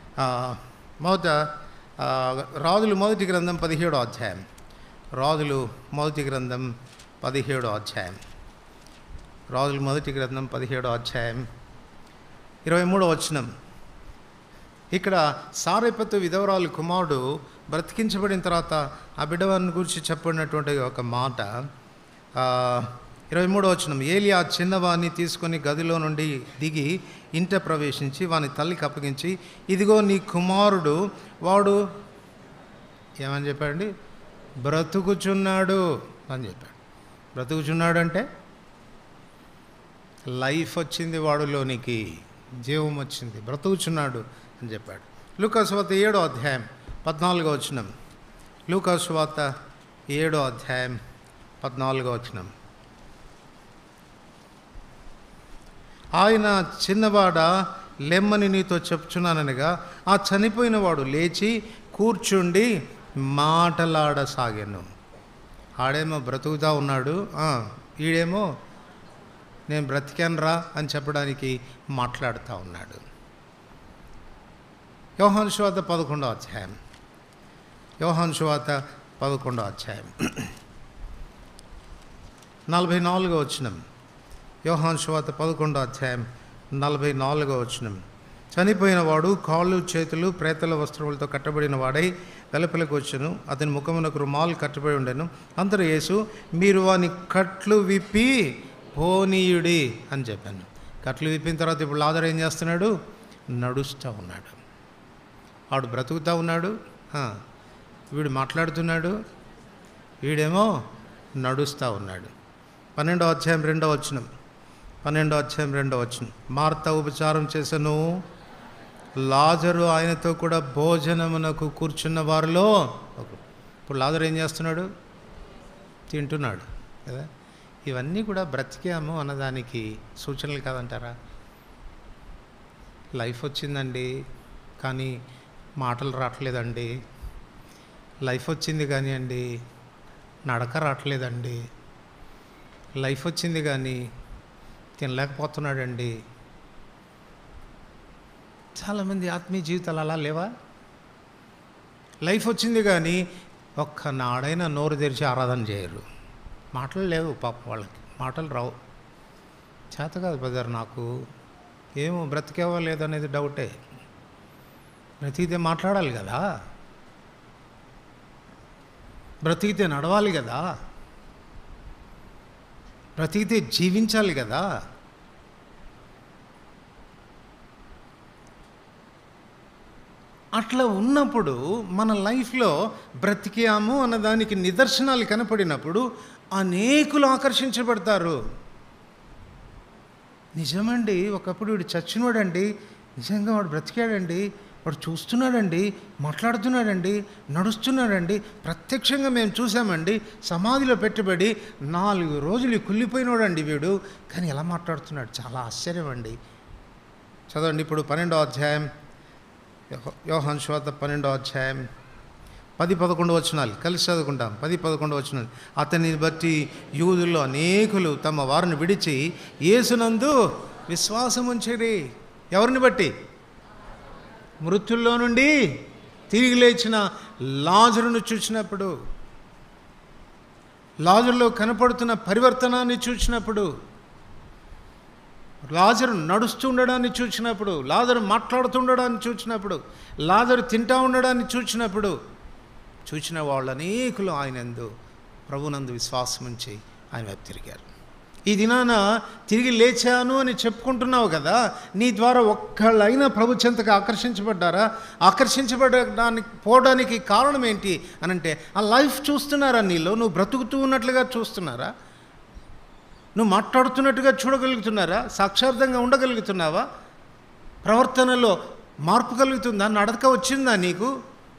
Speaker 1: రాజులు మొదటి గ్రంథం 17వ అధ్యాయం. రాజులు మొదటి గ్రంథం 17వ అధ్యాయం. రాజులు మొదటి గ్రంథం 17వ అధ్యాయం 23వ వచనం. ఇక్కడ సారెపతు విధవరాలు కుమారుడు బ్రతికించబడిన తర్వాత ఆ బిడ్డవారిని గురించి చెప్పబడినటువంటి ఒక మాట 23వ వచనం. ఏలియా చిన్నవాడిని తీసుకొని గదిలో నుండి దిగి ఇంట ప్రవేశించి వాని తల్లికి అప్పగించి, ఇదిగో నీ కుమారుడు, వాడు ఏమని చెప్పాడండి? బ్రతుకుచున్నాడు అని చెప్పాడు. బ్రతుకుచున్నాడు అంటే లైఫ్ వచ్చింది వాడులోనికి, జీవం వచ్చింది, బ్రతుకుచున్నాడు అని చెప్పాడు. లూకా సువార్త 7వ అధ్యాయం 14వ వచనం. లూకా సువార్త 7వ అధ్యాయం 14వ వచనం. ఆయన చిన్నవాడ లెమ్మని నీతో చెప్తున్నాననగా ఆ చనిపోయిన వాడు లేచి కూర్చుండి మాటలాడసాగాను. ఆడేమో బ్రతుకుతా ఉన్నాడు, ఈడేమో నేను బ్రతికానురా అని చెప్పడానికి మాట్లాడుతూ ఉన్నాడు. యోహాను సువార్త 11వ అధ్యాయం. యోహాను సువార్త 11వ అధ్యాయం 44వ వచనం. యోహాను సువార్త 11వ అధ్యాయం 44వ వచనం. చనిపోయిన వాడు కాళ్ళు చేతులు ప్రేతల వస్త్రములతో కట్టబడిన వాడై వెలుపలకు వచ్చెను. అతని ముఖమునకు రుమాలు కట్టబడి ఉండెను. అందరూ యేసు, మీరు వాని కట్లు విప్పి పోనీయుడి అని చెప్పాను. కట్లు విప్పిన తర్వాత ఇప్పుడు లాజరు ఏం చేస్తున్నాడు? నడుస్తూ ఉన్నాడు. వాడు బ్రతుకుతూ ఉన్నాడు, వీడు మాట్లాడుతున్నాడు, వీడేమో నడుస్తూ ఉన్నాడు. 12వ అధ్యాయం 2వ వచనం. 12వ అధ్యాయం 2వ వచనం. మార్త ఉపచారం చేసెను, లాజరు ఆయనతో కూడా భోజనమునకు కూర్చున్న వారిలో. ఇప్పుడు లాజరు ఏం చేస్తున్నాడు? తింటున్నాడు కదా. ఇవన్నీ కూడా బ్రతికాము అన్నదానికి సూచనలు కాదంటారా? లైఫ్ వచ్చిందండి కానీ మాటలు రావట్లేదండి, లైఫ్ వచ్చింది కానీ అండి నడక రావట్లేదండి, లైఫ్ వచ్చింది కానీ తినలేకపోతున్నాడండి. చాలామంది ఆత్మీయ జీవితాలు అలా లేవా? లైఫ్ వచ్చింది కానీ ఒక్కనాడైనా నోరు తెరిచి ఆరాధన చేయరు. మాటలు లేవు పాప, వాళ్ళకి మాటలు రావు. చేత కాదు బ్రదర్, నాకు ఏమో బ్రతికేవో లేదనేది డౌటే. బ్రతికితే మాట్లాడాలి కదా, బ్రతికితే నడవాలి కదా, బ్రతికితే జీవించాలి కదా. అట్లా ఉన్నప్పుడు మన లైఫ్లో బ్రతికాము అన్నదానికి నిదర్శనాలు కనపడినప్పుడు అనేకులు ఆకర్షించబడతారు. నిజమండి, ఒకప్పుడు వీడు చచ్చినోడండి, నిజంగా వాడు బ్రతికాడండి, వాడు చూస్తున్నాడండి, మాట్లాడుతున్నాడండి, నడుస్తున్నాడండి, ప్రత్యక్షంగా మేము చూసామండి, సమాధిలో పెట్టుబడి 4 రోజులు కుళ్ళిపోయినోడండి వీడు, కానీ ఎలా మాట్లాడుతున్నాడు, చాలా ఆశ్చర్యం అండి. చదవండి ఇప్పుడు 12వ అధ్యాయం, యోహాను సువార్త 12వ అధ్యాయం 10-11 వచనాలు కలిసి చదువుకుంటాం. 10-11 వచనాలు. అతనిని బట్టి యూదుల్లో అనేకులు తమ వారిని విడిచి యేసునందు విశ్వాసం ఉంచిరి. ఎవరిని బట్టి? మృతుల్లో నుండి తిరిగి లేచిన లాజరును చూసినప్పుడు, లాజరులో కనపడుతున్న పరివర్తనాన్ని చూసినప్పుడు, లాజరు నడుస్తూ ఉండడాన్ని చూసినప్పుడు, లాజరు మాట్లాడుతుండడాన్ని చూసినప్పుడు, లాజరు తింటా ఉండడాన్ని చూసినప్పుడు, చూసిన వాళ్ళు అనేకులు ఆయనందు ప్రభునందు విశ్వాసం ఉంచి ఆయన వైపు తిరిగారు. ఈ దినాన తిరిగి లేచాను అని చెప్పుకుంటున్నావు కదా, నీ ద్వారా ఒక్కళ్ళైనా ప్రభు చెంతకు ఆకర్షించబడ్డారా? ఆకర్షించబడడానికి పోవడానికి కారణం ఏంటి అనంటే, ఆ లైఫ్ చూస్తున్నారా నీలో? నువ్వు బ్రతుకుతూ ఉన్నట్లుగా చూస్తున్నారా? నువ్వు మాట్లాడుతున్నట్టుగా చూడగలుగుతున్నారా? సాక్షార్థంగా ఉండగలుగుతున్నావా? ప్రవర్తనలో మార్పు కలుగుతుందా? నడక వచ్చిందా నీకు?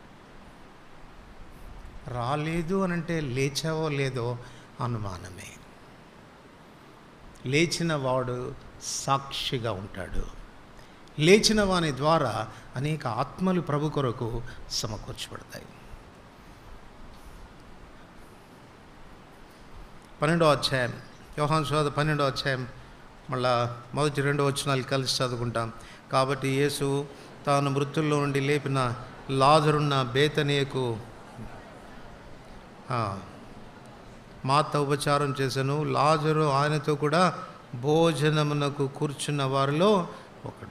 Speaker 1: రాలేదు అనంటే లేచావో లేదో అనుమానమే. లేచిన వాడు సాక్షిగా ఉంటాడు. లేచిన వాని ద్వారా అనేక ఆత్మలు ప్రభు కొరకు సమకూర్చబడతాయి. 12వ అధ్యాయం, యోహాను సువార్త 12వ అధ్యాయం మళ్ళా మొదటి 2 వచనాలు కలిసి చదువుకుంటాం. కాబట్టి యేసు తాను మృతుల్లో నుండి లేపిన లాజరున్న బేతనీయకు మార్త ఉపచారం చేశాను, లాజరు ఆయనతో కూడా భోజనమునకు కూర్చున్న వారిలో ఒకడు.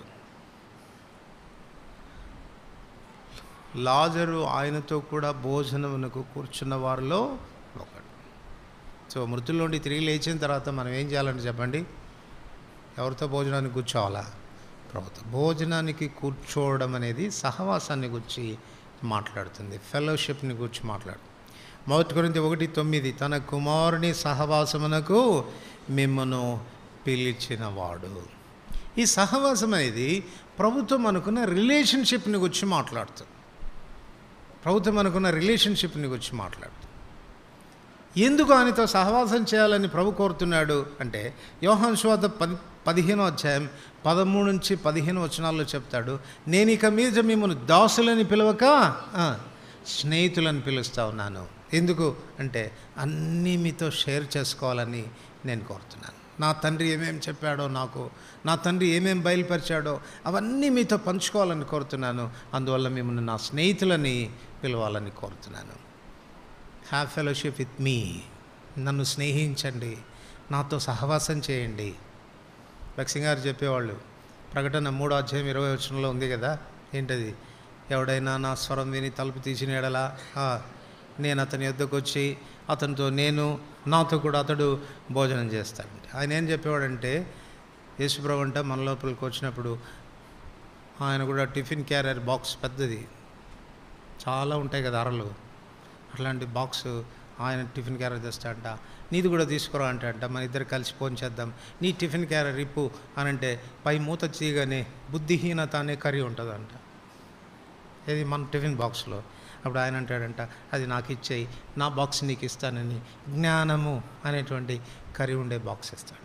Speaker 1: లాజరు ఆయనతో కూడా భోజనమునకు కూర్చున్న వారిలో ఒకడు. సో మృతుల నుండి తిరిగి లేచిన తర్వాత మనం ఏం చేయాలంటే చెప్పండి, ఎవరితో భోజనానికి కూర్చోవాలా? ప్రభుత్వ భోజనానికి కూర్చోవడం అనేది సహవాసాన్ని గురించి మాట్లాడుతుంది, ఫెలోషిప్ని గురించి మాట్లాడుతుంది. 1 కొరింథీ 1:9 తన కుమారుని సహవాసమునకు మిమ్మను పిలిచినవాడు. ఈ సహవాసం అనేది ప్రభుత్వం అనుకున్న రిలేషన్షిప్ని గురించి మాట్లాడుతుంది. ప్రభుత్వం అనుకున్న రిలేషన్షిప్ని గురించి మాట్లాడుతుంది. ఎందుకు ఆయనతో సహవాసం చేయాలని ప్రభు కోరుతున్నాడు అంటే, యోహాను సువార్త 15వ అధ్యాయం 13-15 వచనాల్లో చెప్తాడు, నేను ఇక మీద మిమ్మల్ని దాసులని పిలవక స్నేహితులను పిలుస్తూ ఉన్నాను. ఎందుకు అంటే అన్నీ మీతో షేర్ చేసుకోవాలని నేను కోరుతున్నాను. నా తండ్రి ఏమేమి చెప్పాడో నాకు, నా తండ్రి ఏమేమి బయలుపరిచాడో అవన్నీ మీతో పంచుకోవాలని కోరుతున్నాను. అందువల్ల మిమ్మల్ని నా స్నేహితులని పిలవాలని కోరుతున్నాను. హ్యావ్ ఫెలోషిప్ విత్ మీ, నన్ను స్నేహించండి, నాతో సహవాసం చేయండి. లక్ష్మి గారు చెప్పేవాళ్ళు, ప్రకటన 3వ అధ్యాయం 20వ వచనంలో ఉంది కదా, ఏంటది? ఎవడైనా నా స్వరం విని తలుపు తీసిన ఎడలా నేను అతని యొద్దకు వచ్చి అతనితో నాతో కూడా అతడు భోజనం చేస్తాడంటే, ఆయన ఏం చెప్పేవాడంటే, యేసుప్రభు అంట మన లోపలికి వచ్చినప్పుడు ఆయన కూడా టిఫిన్ క్యారియర్ బాక్స్ పెద్దది, చాలా ఉంటాయి కదా అరలు, అట్లాంటి బాక్స్ ఆయన టిఫిన్ క్యారియర్ తెస్తాడంట. నీది కూడా తీసుకురా అంట. మన ఇద్దరు కలిసి ఫోన్ చేద్దాం, నీ టిఫిన్ క్యారియర్ ఇప్పు అని అంటే పై మూత తీయగానే బుద్ధిహీనత అనే కర్రీ ఉంటుందంట, ఇది మన టిఫిన్ బాక్స్లో. అప్పుడు ఆయన అంటాడంట, అది నాకు ఇచ్చేయి, నా బాక్స్ నీకు ఇస్తానని జ్ఞానము అనేటువంటి కర్రీ ఉండే బాక్స్ ఇస్తాడంట.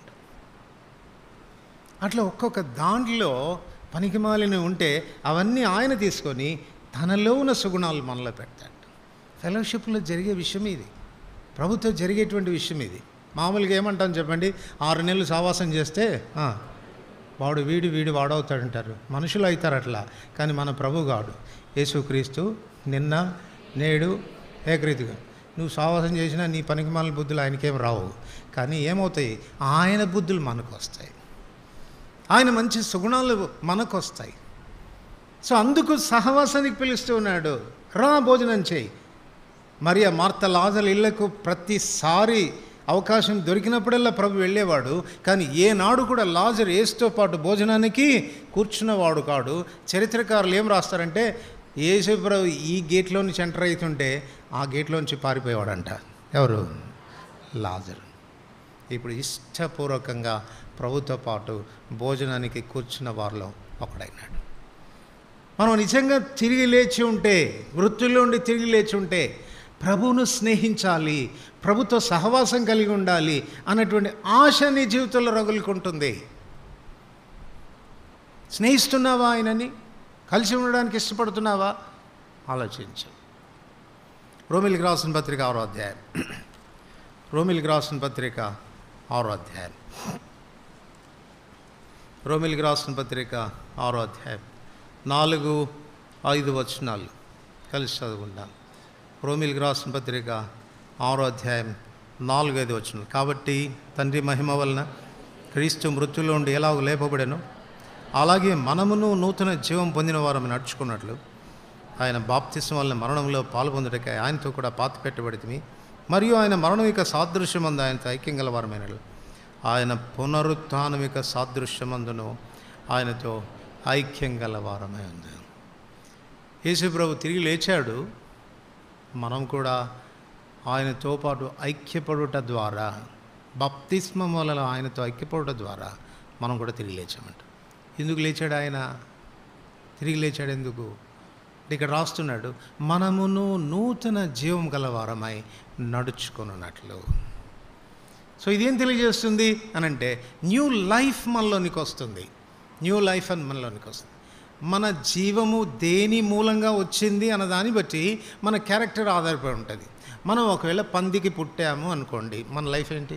Speaker 1: అట్లా ఒక్కొక్క దాంట్లో పనికిమాలిన ఉంటే అవన్నీ ఆయన తీసుకొని తనలో ఉన్న సుగుణాలు మనలో పెడతాడు. ఫెలోషిప్లో జరిగే విషయం ఇది, ప్రభుత్వం జరిగేటువంటి విషయం ఇది. మామూలుగా ఏమంటాం చెప్పండి, 6 నెలలు సావాసం చేస్తే వాడు వీడు వాడవుతాడంటారు, మనుషులు అవుతారు అట్లా. కానీ మన ప్రభు గాడు యేసుక్రీస్తు నిన్న నేడు ఏకరీతిగా. నువ్వు సావాసం చేసినా నీ పనికిమాలిన బుద్ధులు ఆయనకేం రావు, కానీ ఏమవుతాయి, ఆయన బుద్ధులు మనకు వస్తాయి, ఆయన మంచి సుగుణాలు మనకు వస్తాయి. సో అందుకు సహవాసానికి పిలుస్తూ ఉన్నాడు, రా భోజనం చేయి. మరి ఆ మార్త లాజరు ఇళ్లకు ప్రతిసారి అవకాశం దొరికినప్పుడల్లా ప్రభు వెళ్ళేవాడు, కానీ ఏనాడు కూడా లాజరు యేసుతో పాటు భోజనానికి కూర్చున్నవాడు కాడు. చరిత్రకారులు ఏం రాస్తారంటే, యేసు ప్రభు ఈ గేట్లో నుంచి ఎంటర్ అవుతుంటే ఆ గేట్లోంచి పారిపోయేవాడంట. ఎవరు? లాజరు. ఇప్పుడు ఇష్టపూర్వకంగా ప్రభుతో పాటు భోజనానికి కూర్చున్న వారిలో ఒకడైనాడు. మనం నిజంగా తిరిగి లేచి ఉంటే, వృత్తుల్లో ఉండి తిరిగి లేచి ఉంటే, ప్రభువును స్నేహించాలి, ప్రభుతో సహవాసం కలిగి ఉండాలి అన్నటువంటి ఆశ నీ జీవితంలో రగులుకుంటుంది. స్నేహిస్తున్నావా ఆయనని? కలిసి ఉండడానికి ఇష్టపడుతున్నావా? ఆలోచించు. రోమిలికి రాసిన పత్రిక 6వ అధ్యాయం. రోమిలికి రాసిన పత్రిక 6వ అధ్యాయం. రోమిలికి రాసిన పత్రిక 6వ అధ్యాయం 4-5 వచనాలు కలిసి చదువుకుందాం. రోమిలికి రాసిన పత్రిక 6వ అధ్యాయం 4-5 వచనాలు. కాబట్టి తండ్రి మహిమ వలన క్రీస్తు మృత్యులో ఉండి ఎలాగ లేపబడెను, అలాగే మనమును నూతన జీవం పొందిన వారము నడుచుకున్నట్లు ఆయన బాప్తిస్మం వలన మరణంలో పాల్పొందుటకై ఆయనతో కూడా పాతిపెట్టబడితిమి. మరియు ఆయన మరణమిక సాదృశ్యమందు ఆయనతో ఐక్యం గలవారమైనట్లు ఆయన పునరుత్థానమిక సాదృశ్యమందును ఆయనతో ఐక్యం గలవారమై ఉంది. యేసు ప్రభు తిరిగి లేచాడు, మనం కూడా ఆయనతో పాటు ఐక్యపడుట ద్వారా, బాప్తిస్మం వలన ఆయనతో ఐక్యపడుట ద్వారా మనం కూడా తిరిగి లేచామంట. ఎందుకు లేచాడు ఆయన? తిరిగి లేచాడు ఎందుకు? ఇక్కడ రాస్తున్నాడు, మనమును నూతన జీవం గలవారమై నడుచుకున్నట్లు. సో ఇదేం తెలియజేస్తుంది అని అంటే, న్యూ లైఫ్ మనలోనికి వస్తుంది. న్యూ లైఫ్ అని మనలోనికి వస్తుంది. మన జీవము దేని మూలంగా వచ్చింది అన్న దాన్ని బట్టి మన క్యారెక్టర్ ఆధారపడి ఉంటుంది. మనం ఒకవేళ పందికి పుట్టాము అనుకోండి, మన లైఫ్ ఏంటి?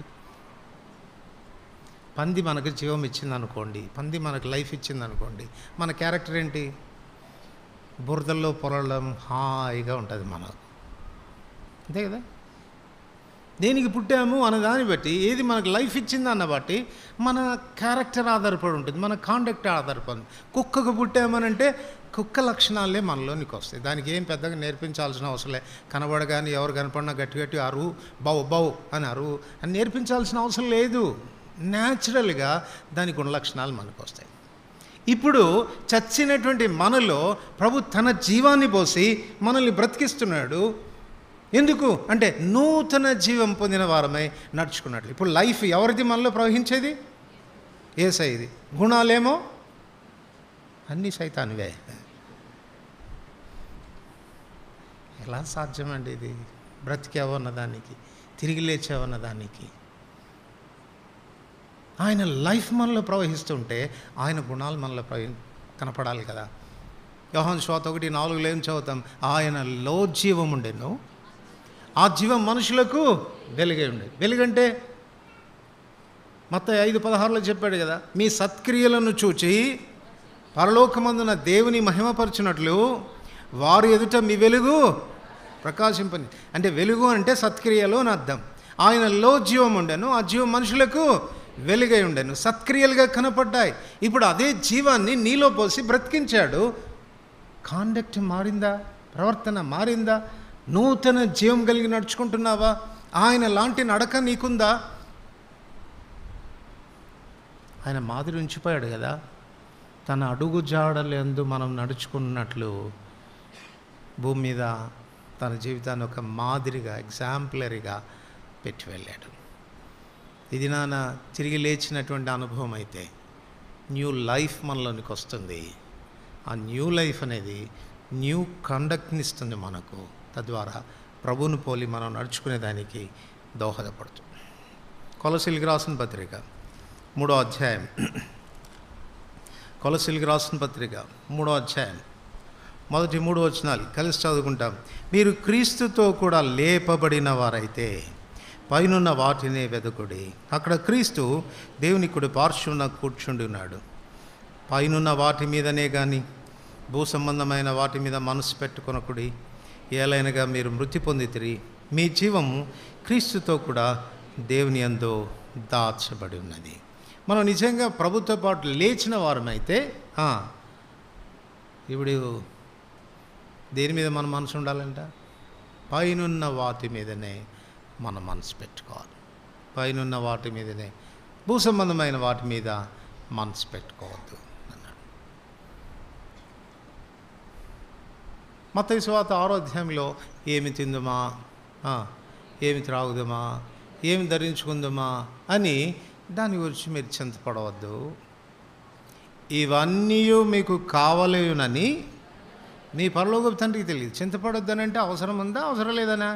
Speaker 1: పంది మనకు జీవం ఇచ్చింది అనుకోండి, పంది మనకు లైఫ్ ఇచ్చింది అనుకోండి, మన క్యారెక్టర్ ఏంటి? బురదల్లో పొరలడం హాయిగా ఉంటుంది మనకు, అంతే కదా. దేనికి పుట్టాము అన్న దాన్ని బట్టి, ఏది మనకు లైఫ్ ఇచ్చింది అన్న బట్టి మన క్యారెక్టర్ ఆధారపడి ఉంటుంది, మన కాండక్ట్ ఆధారపడి. కుక్కకు పుట్టామనంటే కుక్క లక్షణాలే మనలోనికి వస్తాయి. దానికి ఏం పెద్దగా నేర్పించాల్సిన అవసరం లే. కనబడగానే ఎవరు కనపడినా గట్టి గట్టి అరువు, బావు అని అరువు అని నేర్పించాల్సిన అవసరం లేదు. న్యాచురల్గా దానికి ఉన్న లక్షణాలు మనకు వస్తాయి. ఇప్పుడు చచ్చినటువంటి మనలో ప్రభు తన జీవాన్ని పోసి మనల్ని బ్రతికిస్తున్నాడు. ఎందుకు అంటే నూతన జీవం పొందిన వారమై నడుచుకున్నట్లు. ఇప్పుడు లైఫ్ ఎవరిది మనలో ప్రవహించేది? యేసయ్యది. గుణాలేమో అన్నీ సైతానివే. ఎలా సాధ్యమండి ఇది? బ్రతికావన్న దానికి, తిరిగి లేచావన్న దానికి. ఆయన లైఫ్ మనలో ప్రవహిస్తుంటే ఆయన గుణాలు మనలో కనపడాలి కదా. యోహాను సువార్త 1:4 ఏం చదువుతాం? ఆయనలో జీవం ఉండెను, ఆ జీవం మనుషులకు వెలుగై ఉండేది. వెలుగంటే మత్తయి 5:16 చెప్పాడు కదా, మీ సత్క్రియలను చూచి పరలోకమందున దేవుని మహిమపరచునట్లు వారు ఎదుట మీ వెలుగు ప్రకాశింపని. అంటే వెలుగు అంటే సత్క్రియలు అని అర్థం. ఆయనలో జీవం ఉండెను, ఆ జీవం మనుషులకు వెలుగై ఉండెను, సత్క్రియలుగా కనపడ్డాయి. ఇప్పుడు అదే జీవాన్ని నీలో పోసి బ్రతికించాడు. కాండక్ట్ మారిందా? ప్రవర్తన మారిందా? నూతన జీవం కలిగి నడుచుకుంటున్నావా? ఆయన లాంటి నడక నీకుందా? ఆయన మాదిరి ఉంచిపోయాడు కదా. తన అడుగు జాడలందు మనం నడుచుకున్నట్లు భూమి మీద తన జీవితాన్ని ఒక మాదిరిగా, ఎగ్జాంపులరీగా పెట్టి వెళ్ళాడు. ఇది నాన్న తిరిగి లేచినటువంటి అనుభవం అయితే న్యూ లైఫ్ మనలోనికి వస్తుంది. ఆ న్యూ లైఫ్ అనేది న్యూ కండక్ట్ని ఇస్తుంది మనకు. తద్వారా ప్రభువును పోలి మనం నడుచుకునేదానికి దోహదపడుతుంది. కొలసీలకు రాసిన పత్రిక 3వ అధ్యాయం. కొలసీలకు రాసిన పత్రిక 3వ అధ్యాయం మొదటి 3 వచనాలు కలిసి చదువుకుంటాం. మీరు క్రీస్తుతో కూడా లేపబడిన వారైతే పైనున్న వాటినే వెదకుడి. అక్కడ క్రీస్తు దేవుని కుడి పార్శ్వమున కూర్చుండి ఉన్నాడు. పైనున్న వాటి మీదనే కానీ భూ సంబంధమైన వాటి మీద మనసు పెట్టుకొనకుడి. ఏలైనగా మీరు మృతి పొందితిరి, మీ జీవము క్రీస్తుతో కూడా దేవుని యందు దాచబడి ఉన్నది. మనం నిజంగా ప్రభుత్వ పాటు లేచిన వారమైతే ఇప్పుడు దేని మీద మన మనసు ఉండాలంట? పైనున్న వాటి మీదనే మన మనసు పెట్టుకోవాలి. పైనున్న వాటి మీదనే, భూ సంబంధమైన వాటి మీద మనసు పెట్టుకోవద్దు అన్నాడు. మత్తయి సువార్త 6వ అధ్యాయంలో ఏమి తిందుమా, ఏమి త్రాగుదమా, ఏమి ధరించుకుందామా అని దాని గురించి మీరు చింతపడవద్దు. ఇవన్నీ మీకు కావలేనని మీ పరలోకపు తండ్రికి తెలియదు. చింతపడొద్దని అంటే అవసరం ఉందా, అవసరం లేదనా?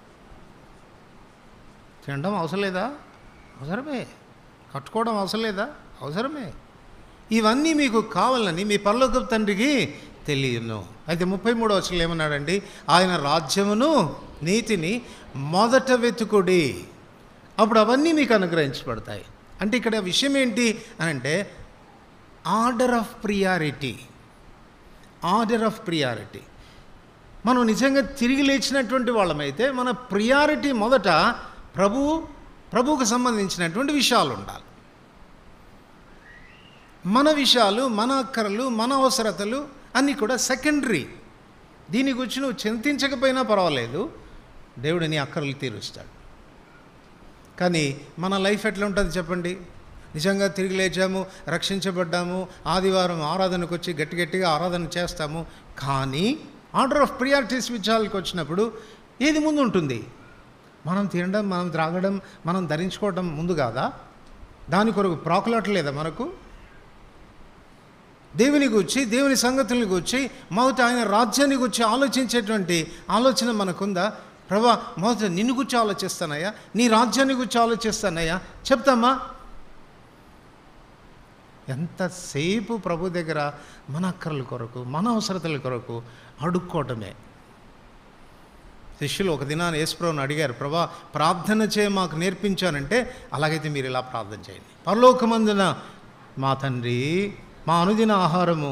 Speaker 1: తినడం అవసరం లేదా? అవసరమే. కట్టుకోవడం అవసరం లేదా? అవసరమే. ఇవన్నీ మీకు కావాలని మీ పరలోకపు తండ్రికి తెలియను. అయితే 33వ వచనంలో ఏమన్నాడండి? ఆయన రాజ్యమును నీతిని మొదట వెతుకుడి, అప్పుడు అవన్నీ మీకు అనుగ్రహించబడతాయి. అంటే ఇక్కడ విషయం ఏంటి అని అంటే order of priority. Order of priority. మనం నిజంగా తిరిగి లేచినటువంటి వాళ్ళమైతే మన ప్రియారిటీ మొదట ప్రభువుకు సంబంధించినటువంటి విషయాలు ఉండాలి. మన విషయాలు, మన అక్కరలు, మన అవసరతలు అన్నీ కూడా సెకండరీ. దీని గురించి నువ్వు చింతించకపోయినా పర్వాలేదు, దేవుడు నీ అక్కరలు తీరుస్తాడు. కానీ మన లైఫ్ ఎట్లా ఉంటుంది చెప్పండి? నిజంగా తిరిగి లేచాము, రక్షించబడ్డాము, ఆదివారం ఆరాధనకు వచ్చి గట్టిగా ఆరాధన చేస్తాము. కానీ ఆర్డర్ ఆఫ్ ప్రియారిటీస్ విషయాలకు వచ్చినప్పుడు ఏది ముందు ఉంటుంది? మనం తినడం, మనం త్రాగడం, మనం ధరించుకోవడం ముందు కాదా? దాని కొరకు ప్రాకులాటలేదా మనకు? దేవుని గురించి, దేవుని సంగతులను గురించి, మొదట ఆయన రాజ్యాన్ని గురించి ఆలోచించేటువంటి ఆలోచన మనకుందా? ప్రభా, మొదట నిన్ను గురించి ఆలోచిస్తానయ్యా, నీ రాజ్యాన్ని గురించి ఆలోచిస్తానయ్యా చెప్తామా? ఎంతసేపు ప్రభు దగ్గర మన అక్కర్ల కొరకు, మన అవసరతల కొరకు అడుక్కోవటమే. శిష్యులు ఒక దినాన్ని యేసుప్రభుని అడిగారు, ప్రభా ప్రార్థన చేయ మాకు నేర్పించానంటే, అలాగైతే మీరు ఇలా ప్రార్థన చేయండి. పరలోకమందున మా తండ్రి, మా అనుదిన ఆహారము.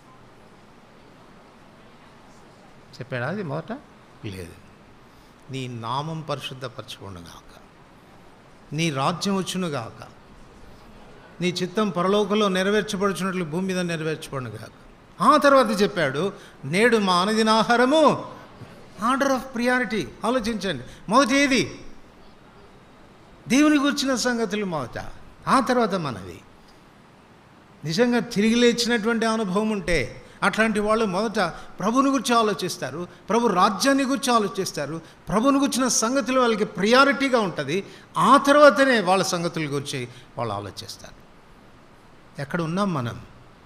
Speaker 1: చెప్పాడా అది మొదట? లేదు. నీ నామం పరిశుద్ధపరచుకొనుగాక, నీ రాజ్యం వచ్చునుగాక, నీ చిత్తం పరలోకంలో నెరవేర్చబడుచున్నట్లు భూమి మీద నెరవేర్చబడునుగాక. ఆ తర్వాత చెప్పాడు, నేడు మా అనుదిన ఆహారము. Order of priority. ఆలోచించండి, మొదట ఏది? దేవుని గురించిన సంగతులు మొదట, ఆ తర్వాత మనది. నిజంగా తిరిగి లేచినటువంటి అనుభవం ఉంటే అట్లాంటి వాళ్ళు మొదట ప్రభుని గురించి ఆలోచిస్తారు, ప్రభు రాజ్యాన్ని గురించి ఆలోచిస్తారు, ప్రభుని గురించిన సంగతులు వాళ్ళకి ప్రియారిటీగా ఉంటుంది. ఆ తర్వాతనే వాళ్ళ సంగతుల గురించి వాళ్ళు ఆలోచిస్తారు. ఎక్కడ ఉన్నాం మనం?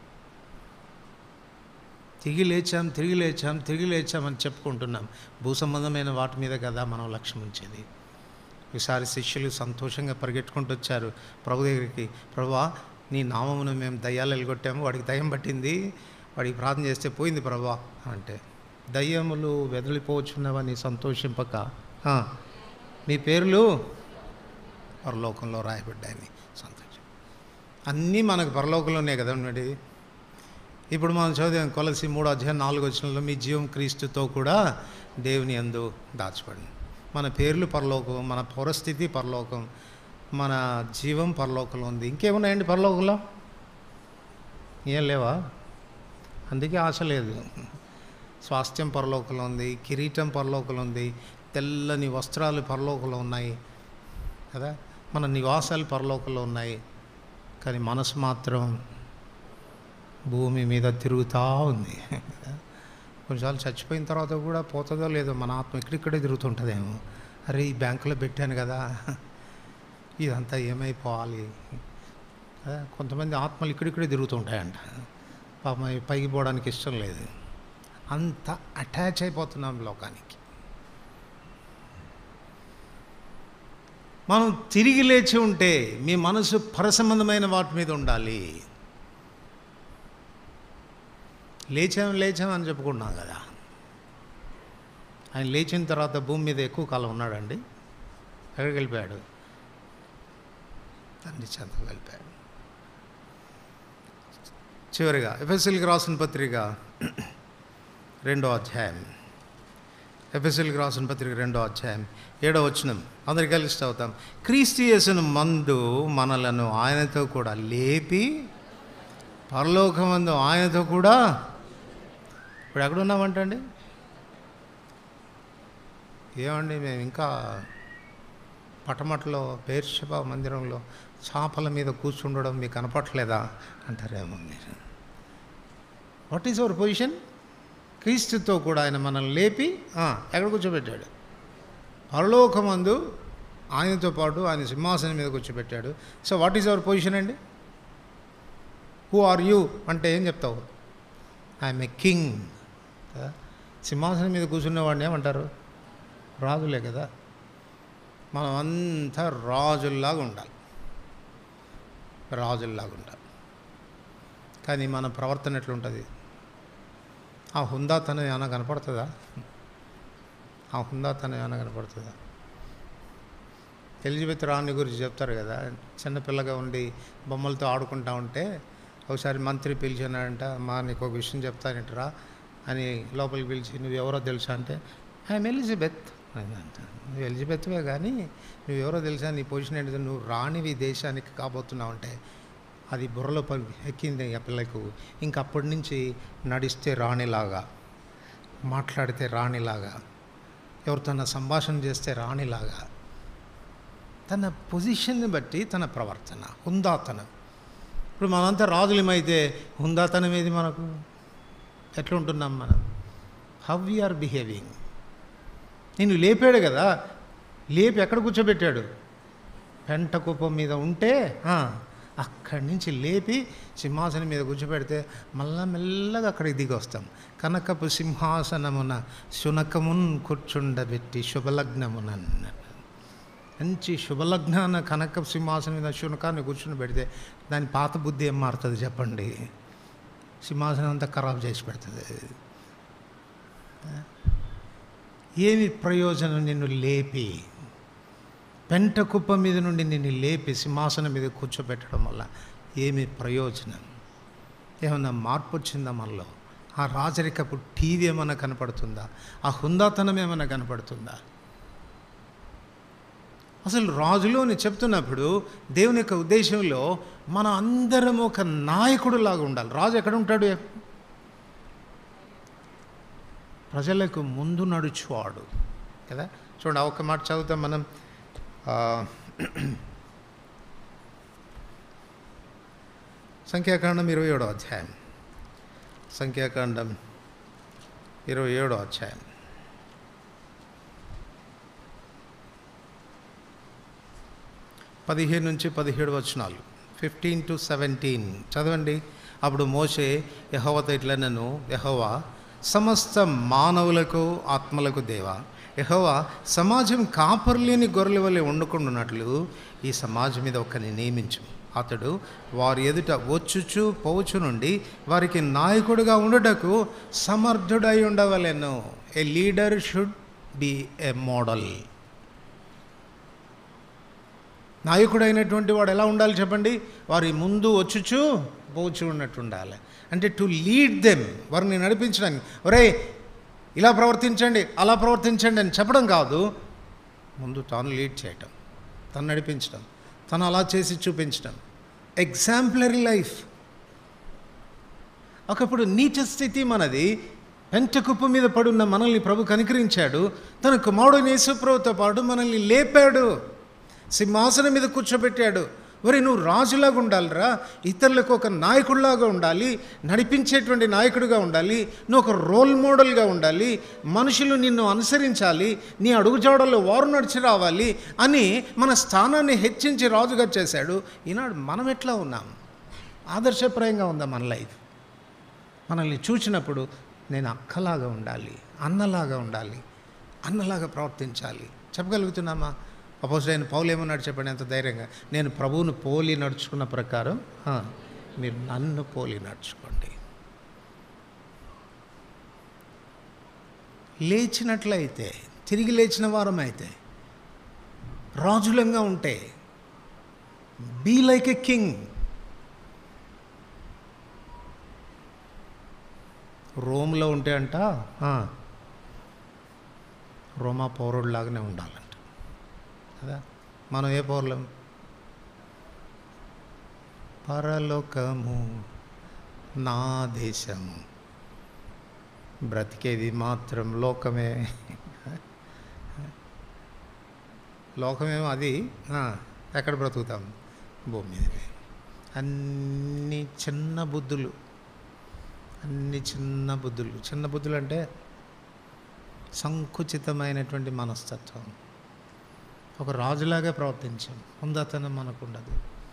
Speaker 1: తిరిగి లేచామని చెప్పుకుంటున్నాం. భూ సంబంధమైన వాటి మీద కదా మనం లక్ష్యం ఉంచేది. ఈసారి శిష్యులు సంతోషంగా పరిగెట్టుకుంటూ వచ్చారు ప్రభు దగ్గరికి. ప్రభువా, నీ నామమును మేము దయ్యాలు ఎలగొట్టాము, వాడికి దయ్యం పట్టింది, వాడికి ప్రార్థన చేస్తే పోయింది ప్రభువా అంటే, దయ్యములు వెదలిపోవచ్చున్నవని సంతోషింపక మీ పేర్లు పరలోకంలో రాయబడ్డాయని సంతోషం. అన్నీ మనకు పరలోకంలోనే కదా ఉన్నది. ఇప్పుడు మనం చదివాం కొలసి 3వ అధ్యాయం 4వ వచనంలో, మీ జీవం క్రీస్తుతో కూడా దేవుని యందు దాచబడింది. మన పేర్లు పరలోకం, మన పరిస్థితి పరలోకం, మన జీవం పరలోకంలో ఉంది. ఇంకేమున్నాయండి పరలోకంలో? ఏం లేవా? అందుకే ఆశ లేదు. స్వాస్థ్యం పరలోకంలో ఉంది, కిరీటం పరలోకంలో ఉంది, తెల్లని వస్త్రాలు పరలోకంలో ఉన్నాయి కదా, మన నివాసాలు పరలోకంలో ఉన్నాయి. కానీ మనసు మాత్రం భూమి మీద తిరుగుతూ ఉంది. కొన్నిసార్లు చచ్చిపోయిన తర్వాత కూడా పోతుందో లేదో మన ఆత్మ ఇక్కడిక్కడే తిరుగుతుంటుందేమో. అరే, ఈ బ్యాంకులో పెట్టాను కదా, ఇదంతా ఏమైపోవాలి. కొంతమంది ఆత్మలు ఇక్కడిక్కడే తిరుగుతుంటాయంట. పాపం పైకి పోవడానికి ఇష్టం లేదు, అంత అటాచ్ అయిపోతున్నాం లోకానికి. మనం తిరిగి లేచి ఉంటే మీ మనసు పరసంబంధమైన వాటి మీద ఉండాలి. లేచామని చెప్పుకున్నాం కదా. ఆయన లేచిన తర్వాత భూమి మీద ఎక్కువ కాలం ఉన్నాడండి. ఎక్కడికి వెళ్ళిపోయాడు? తండ్రి చెంతకు వెళ్ళిపోయాడు. చివరిగా ఎఫెసీయులకు రాసిన పత్రిక 2వ అధ్యాయం. ఎఫెసీయులకు రాసిన పత్రిక 2వ అధ్యాయం 7వ వచనం అందరికి కలిసి చదువుతాం. క్రీస్తు యేసును మందు మనలను ఆయనతో కూడా లేపి పరలోకమందు ఆయనతో కూడా. ఇప్పుడు ఎక్కడున్నామంటండి? ఏమండి, మేము ఇంకా పటమట్లో బేర్షెబా మందిరంలో చాపల మీద కూర్చుండడం మీకు కనపట్లేదా అంటారేమో మీరు. What is our position? క్రీస్తుతో కూడా ఆయన మనల్ని లేపి ఎక్కడ కూర్చోబెట్టాడు? పరలోకమందు ఆయనతో పాటు ఆయన సింహాసనం మీద కూర్చోబెట్టాడు. So what is our position అండి? హూ ఆర్ యూ అంటే ఏం చెప్తావు? I'm a king. సింహాసనం మీద కూర్చున్నవాడిని ఏమంటారు? రాజులే కదా. మనం అంతా రాజుల్లాగా ఉండాలి. కానీ మన ప్రవర్తన ఎట్లుంటుంది? ఆ హుందాతనం ఏమైనా కనపడుతుందా? ఎలిజబెత్ రాణి గురించి చెప్తారు కదా. చిన్నపిల్లగా ఉండి బొమ్మలతో ఆడుకుంటా ఉంటే ఒకసారి మంత్రి పిలిచానంట. మా నీకు ఒక విషయం చెప్తానంటరా అని లోపలికి పిలిచి, నువ్వెవరో తెలుసా అంటే, ఐఎమ్ ఎలిజబెత్. నువ్వు ఎలిజబెత్వే కానీ నువ్వెవరో తెలుసా, నీ పొజిషన్ ఏంటిది, నువ్వు రాణివి దేశానికి కాబోతున్నావు అంటే అది బుర్రలో ఎక్కింది ఆ పిల్లకు. ఇంకప్పటి నుంచి నడిస్తే రాణిలాగా, మాట్లాడితే రాణిలాగా, ఎవరితోన సంభాషణ చేస్తే రాణిలాగా, తన పొజిషన్ని బట్టి తన ప్రవర్తన, హుందాతనం. ఇప్పుడు మనంతా రాజులమైతే హుందాతనం ఏది మనకు? ఎట్లుంటున్నాం మనం? How we are behaving? నేను లేపాడు కదా, లేపి ఎక్కడ కూర్చోబెట్టాడు? పెంట కుప్పం మీద ఉంటే అక్కడి నుంచి లేపి సింహాసనం మీద కూర్చోబెడితే మళ్ళా మెల్లగా అక్కడికి దిగి వస్తాం. కనకపు సింహాసనమున శునకమున్ కూర్చుండబెట్టి శుభలగ్నమున, మంచి శుభలగ్నాన కనకపు సింహాసనం మీద శునకాన్ని కూర్చుని పెడితే దాని పాత బుద్ధి ఏం మారుతుంది చెప్పండి? సింహాసనం అంతా ఖరాబ్ చేసి పెడుతుంది. ఏమి ప్రయోజనం? నిన్ను లేపి పెంట కుప్ప మీద నుండి నిన్ను లేపి సింహాసనం మీద కూర్చోబెట్టడం వల్ల ఏమి ప్రయోజనం? ఏమన్నా మార్పు వచ్చిందా మనలో? ఆ రాజరికపు టీవీ ఏమైనా కనపడుతుందా? ఆ హుందాతనం ఏమైనా కనపడుతుందా? అసలు రాజులోని చెప్తున్నప్పుడు దేవుని యొక్క ఉద్దేశంలో మన అందరం ఒక నాయకుడులాగా ఉండాలి. రాజు ఎక్కడ ఉంటాడు? ప్రజలకు ముందు నడుచువాడు కదా. చూడండి, ఒక మాట చదువుతాం మనం. సంఖ్యాకాండం 27వ అధ్యాయం. సంఖ్యాకాండం 27వ అధ్యాయం 15 నుంచి 17 వచనాలు, 15 to 17 చదవండి. అప్పుడు మోషే యెహోవాతో ఇట్లనెను, యెహోవా సమస్త మానవులకు ఆత్మలకు దేవా, యెహోవా సమాజం కాపర్లేని గొర్రెల వలె వండుకుంటున్నట్లు ఈ సమాజం మీద ఒకరిని నియమించు. అతడు వారి ఎదుట వచ్చుచు పోవచ్చు నుండి వారికి నాయకుడిగా ఉండుటకు సమర్థుడై ఉండవలెను. A leader should be a model. నాయకుడైనటువంటి వాడు ఎలా ఉండాలి చెప్పండి? వారి ముందు వచ్చుచు పోవచ్చు ఉన్నట్టు ఉండాలి. అంటే టు లీడ్ దెమ్, వారిని నడిపించడానికి. ఒరే ఇలా ప్రవర్తించండి, అలా ప్రవర్తించండి అని చెప్పడం కాదు, ముందు తాను లీడ్ చేయటం, తను నడిపించడం, తను అలా చేసి చూపించడం. Exemplary life. ఒకప్పుడు నీచ స్థితి మనది. పెంట కుప్ప మీద పడున్న మనల్ని ప్రభు కనికరించాడు. తన కుమారుడైన యేసు ప్రభుతో పాటు మనల్ని లేపాడు, సింహాసనం మీద కూర్చోబెట్టాడు, ఒరే నువ్వు రాజులాగా ఉండాలిరా, ఇతరులకు ఒక నాయకుడిలాగా ఉండాలి, నడిపించేటువంటి నాయకుడిగా ఉండాలి, నువ్వు ఒక రోల్ మోడల్గా ఉండాలి, మనుషులు నిన్ను అనుసరించాలి, నీ అడుగుజాడల్లో వారు నడిచి రావాలి అని మన స్థానాన్ని హెచ్చించి రాజుగా చేశాడు. ఈనాడు మనం ఎట్లా ఉన్నాం? ఆదర్శప్రాయంగా ఉందా మన లైఫ్? మనల్ని చూసినప్పుడు నేను అక్కలాగా ఉండాలి, అన్నలాగా ఉండాలి, అన్నలాగా ప్రవర్తించాలి చెప్పగలుగుతున్నామా? అపోస్తలుడైన పౌలు ఏమన్నాడు చెప్పండి ఎంత ధైర్యంగా? నేను ప్రభువును పోలి నడుచుకున్న ప్రకారం మీరు నన్ను పోలి నడుచుకోండి. లేచినట్లయితే, తిరిగి లేచిన వారం అయితే, రాజులంగా ఉంటే, బీ లైక్ ఎ కింగ్. రోమ్లో ఉంటే అంట రోమా పౌరుడిలాగానే ఉండాలంట కదా. మనం ఏ పౌరులం? పరలోకము నా దేశము, బ్రతికేది మాత్రం లోకమే. లోకమేమో అది, ఎక్కడ బ్రతుకుతాం? భూమి మీదనే. అన్ని చిన్న బుద్ధులు, అన్ని చిన్న బుద్ధులు. చిన్న బుద్ధులు అంటే సంకుచితమైనటువంటి మనస్తత్వం. ఒక రాజులాగా ప్రవర్తించాం, హుందాతనం మనకు ఉండదు.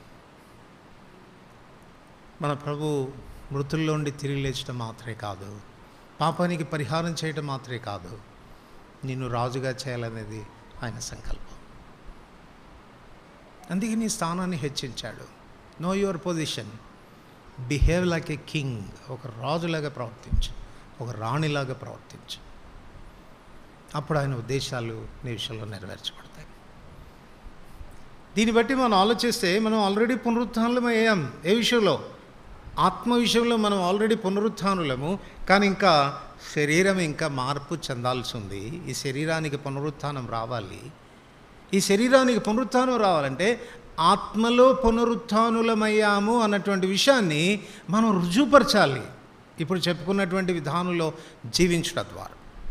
Speaker 1: మన ప్రభు మృతుల్లో ఉండి తిరిగి లేచడం మాత్రమే కాదు, పాపానికి పరిహారం చేయడం మాత్రమే కాదు, నిన్ను రాజుగా చేయాలనేది ఆయన సంకల్పం. అందుకే నీ స్థానాన్ని హెచ్చించాడు. Know your position, behave like a king. ఒక రాజులాగా ప్రవర్తించు, ఒక రాణిలాగా ప్రవర్తించు. అప్పుడు ఆయన ఉద్దేశాలు నీ విషయంలో నెరవేర్చబడతాయి. దీన్ని బట్టి మనం ఆలోచిస్తే మనం ఆల్రెడీ పునరుత్థానులం అయ్యాం. ఏ విషయంలో? ఆత్మ విషయంలో మనం ఆల్రెడీ పునరుత్థానులము. కానీ ఇంకా శరీరం ఇంకా మార్పు చెందాల్సి ఉంది. ఈ శరీరానికి పునరుత్థానం రావాలి. ఈ శరీరానికి పునరుత్థానం రావాలంటే ఆత్మలో పునరుత్థానులమయ్యాము అన్నటువంటి విషయాన్ని మనం రుజువుపరచాలి. ఇప్పుడు చెప్పుకున్నటువంటి విధానంలో జీవించడం ద్వారా.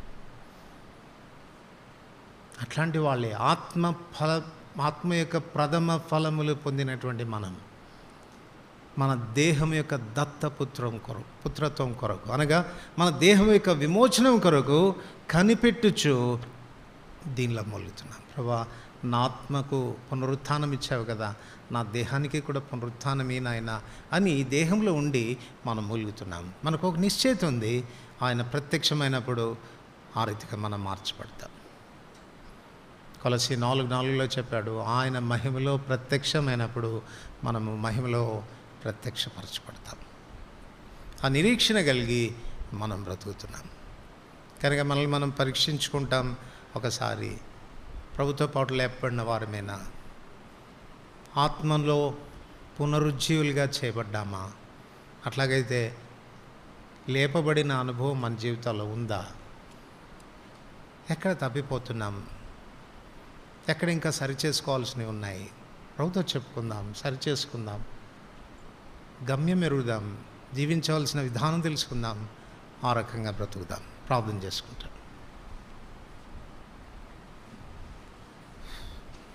Speaker 1: అట్లాంటి వాళ్ళే ఆత్మ యొక్క ప్రథమ ఫలములు పొందినటువంటి మనం, మన దేహం యొక్క పుత్రత్వం కొరకు అనగా మన దేహం యొక్క విమోచనం కొరకు కనిపెట్టుచు దీనిలో మొలుగుతున్నాం. ప్రభా, నా ఆత్మకు పునరుత్థానం ఇచ్చావు కదా, నా దేహానికి కూడా పునరుత్థానమే నాయన అని ఈ దేహంలో ఉండి మనం మూలుగుతున్నాం. మనకు ఒక నిశ్చయిత ఉంది, ఆయన ప్రత్యక్షమైనప్పుడు ఆ రీతిగా మనం మార్చబడతాం. కొలస్సీ 4:4 చెప్పాడు, ఆయన మహిమలో ప్రత్యక్షమైనప్పుడు మనము మహిమలో ప్రత్యక్షపరచబడతాం. ఆ నిరీక్షణ కలిగి మనం బ్రతుకుతున్నాం కనుక మనల్ని మనం పరీక్షించుకుంటాం. ఒకసారి ప్రభుతో పాటు లేపబడిన వారమేనా? ఆత్మలో పునరుజ్జీవులుగా చేయబడ్డామా? అట్లాగైతే లేపబడిన అనుభవం మన జీవితాల్లో ఉందా? ఎక్కడ తప్పిపోతున్నాం? ఎక్కడ ఇంకా సరిచేసుకోవాల్సినవి ఉన్నాయి? ప్రభుతో చెప్పుకుందాం, సరిచేసుకుందాం, గమ్యం ఎరుగుదాం, జీవించవలసిన విధానం తెలుసుకుందాం, ఆ రకంగా బ్రతుకుదాం. ప్రార్థన చేసుకుంటాం.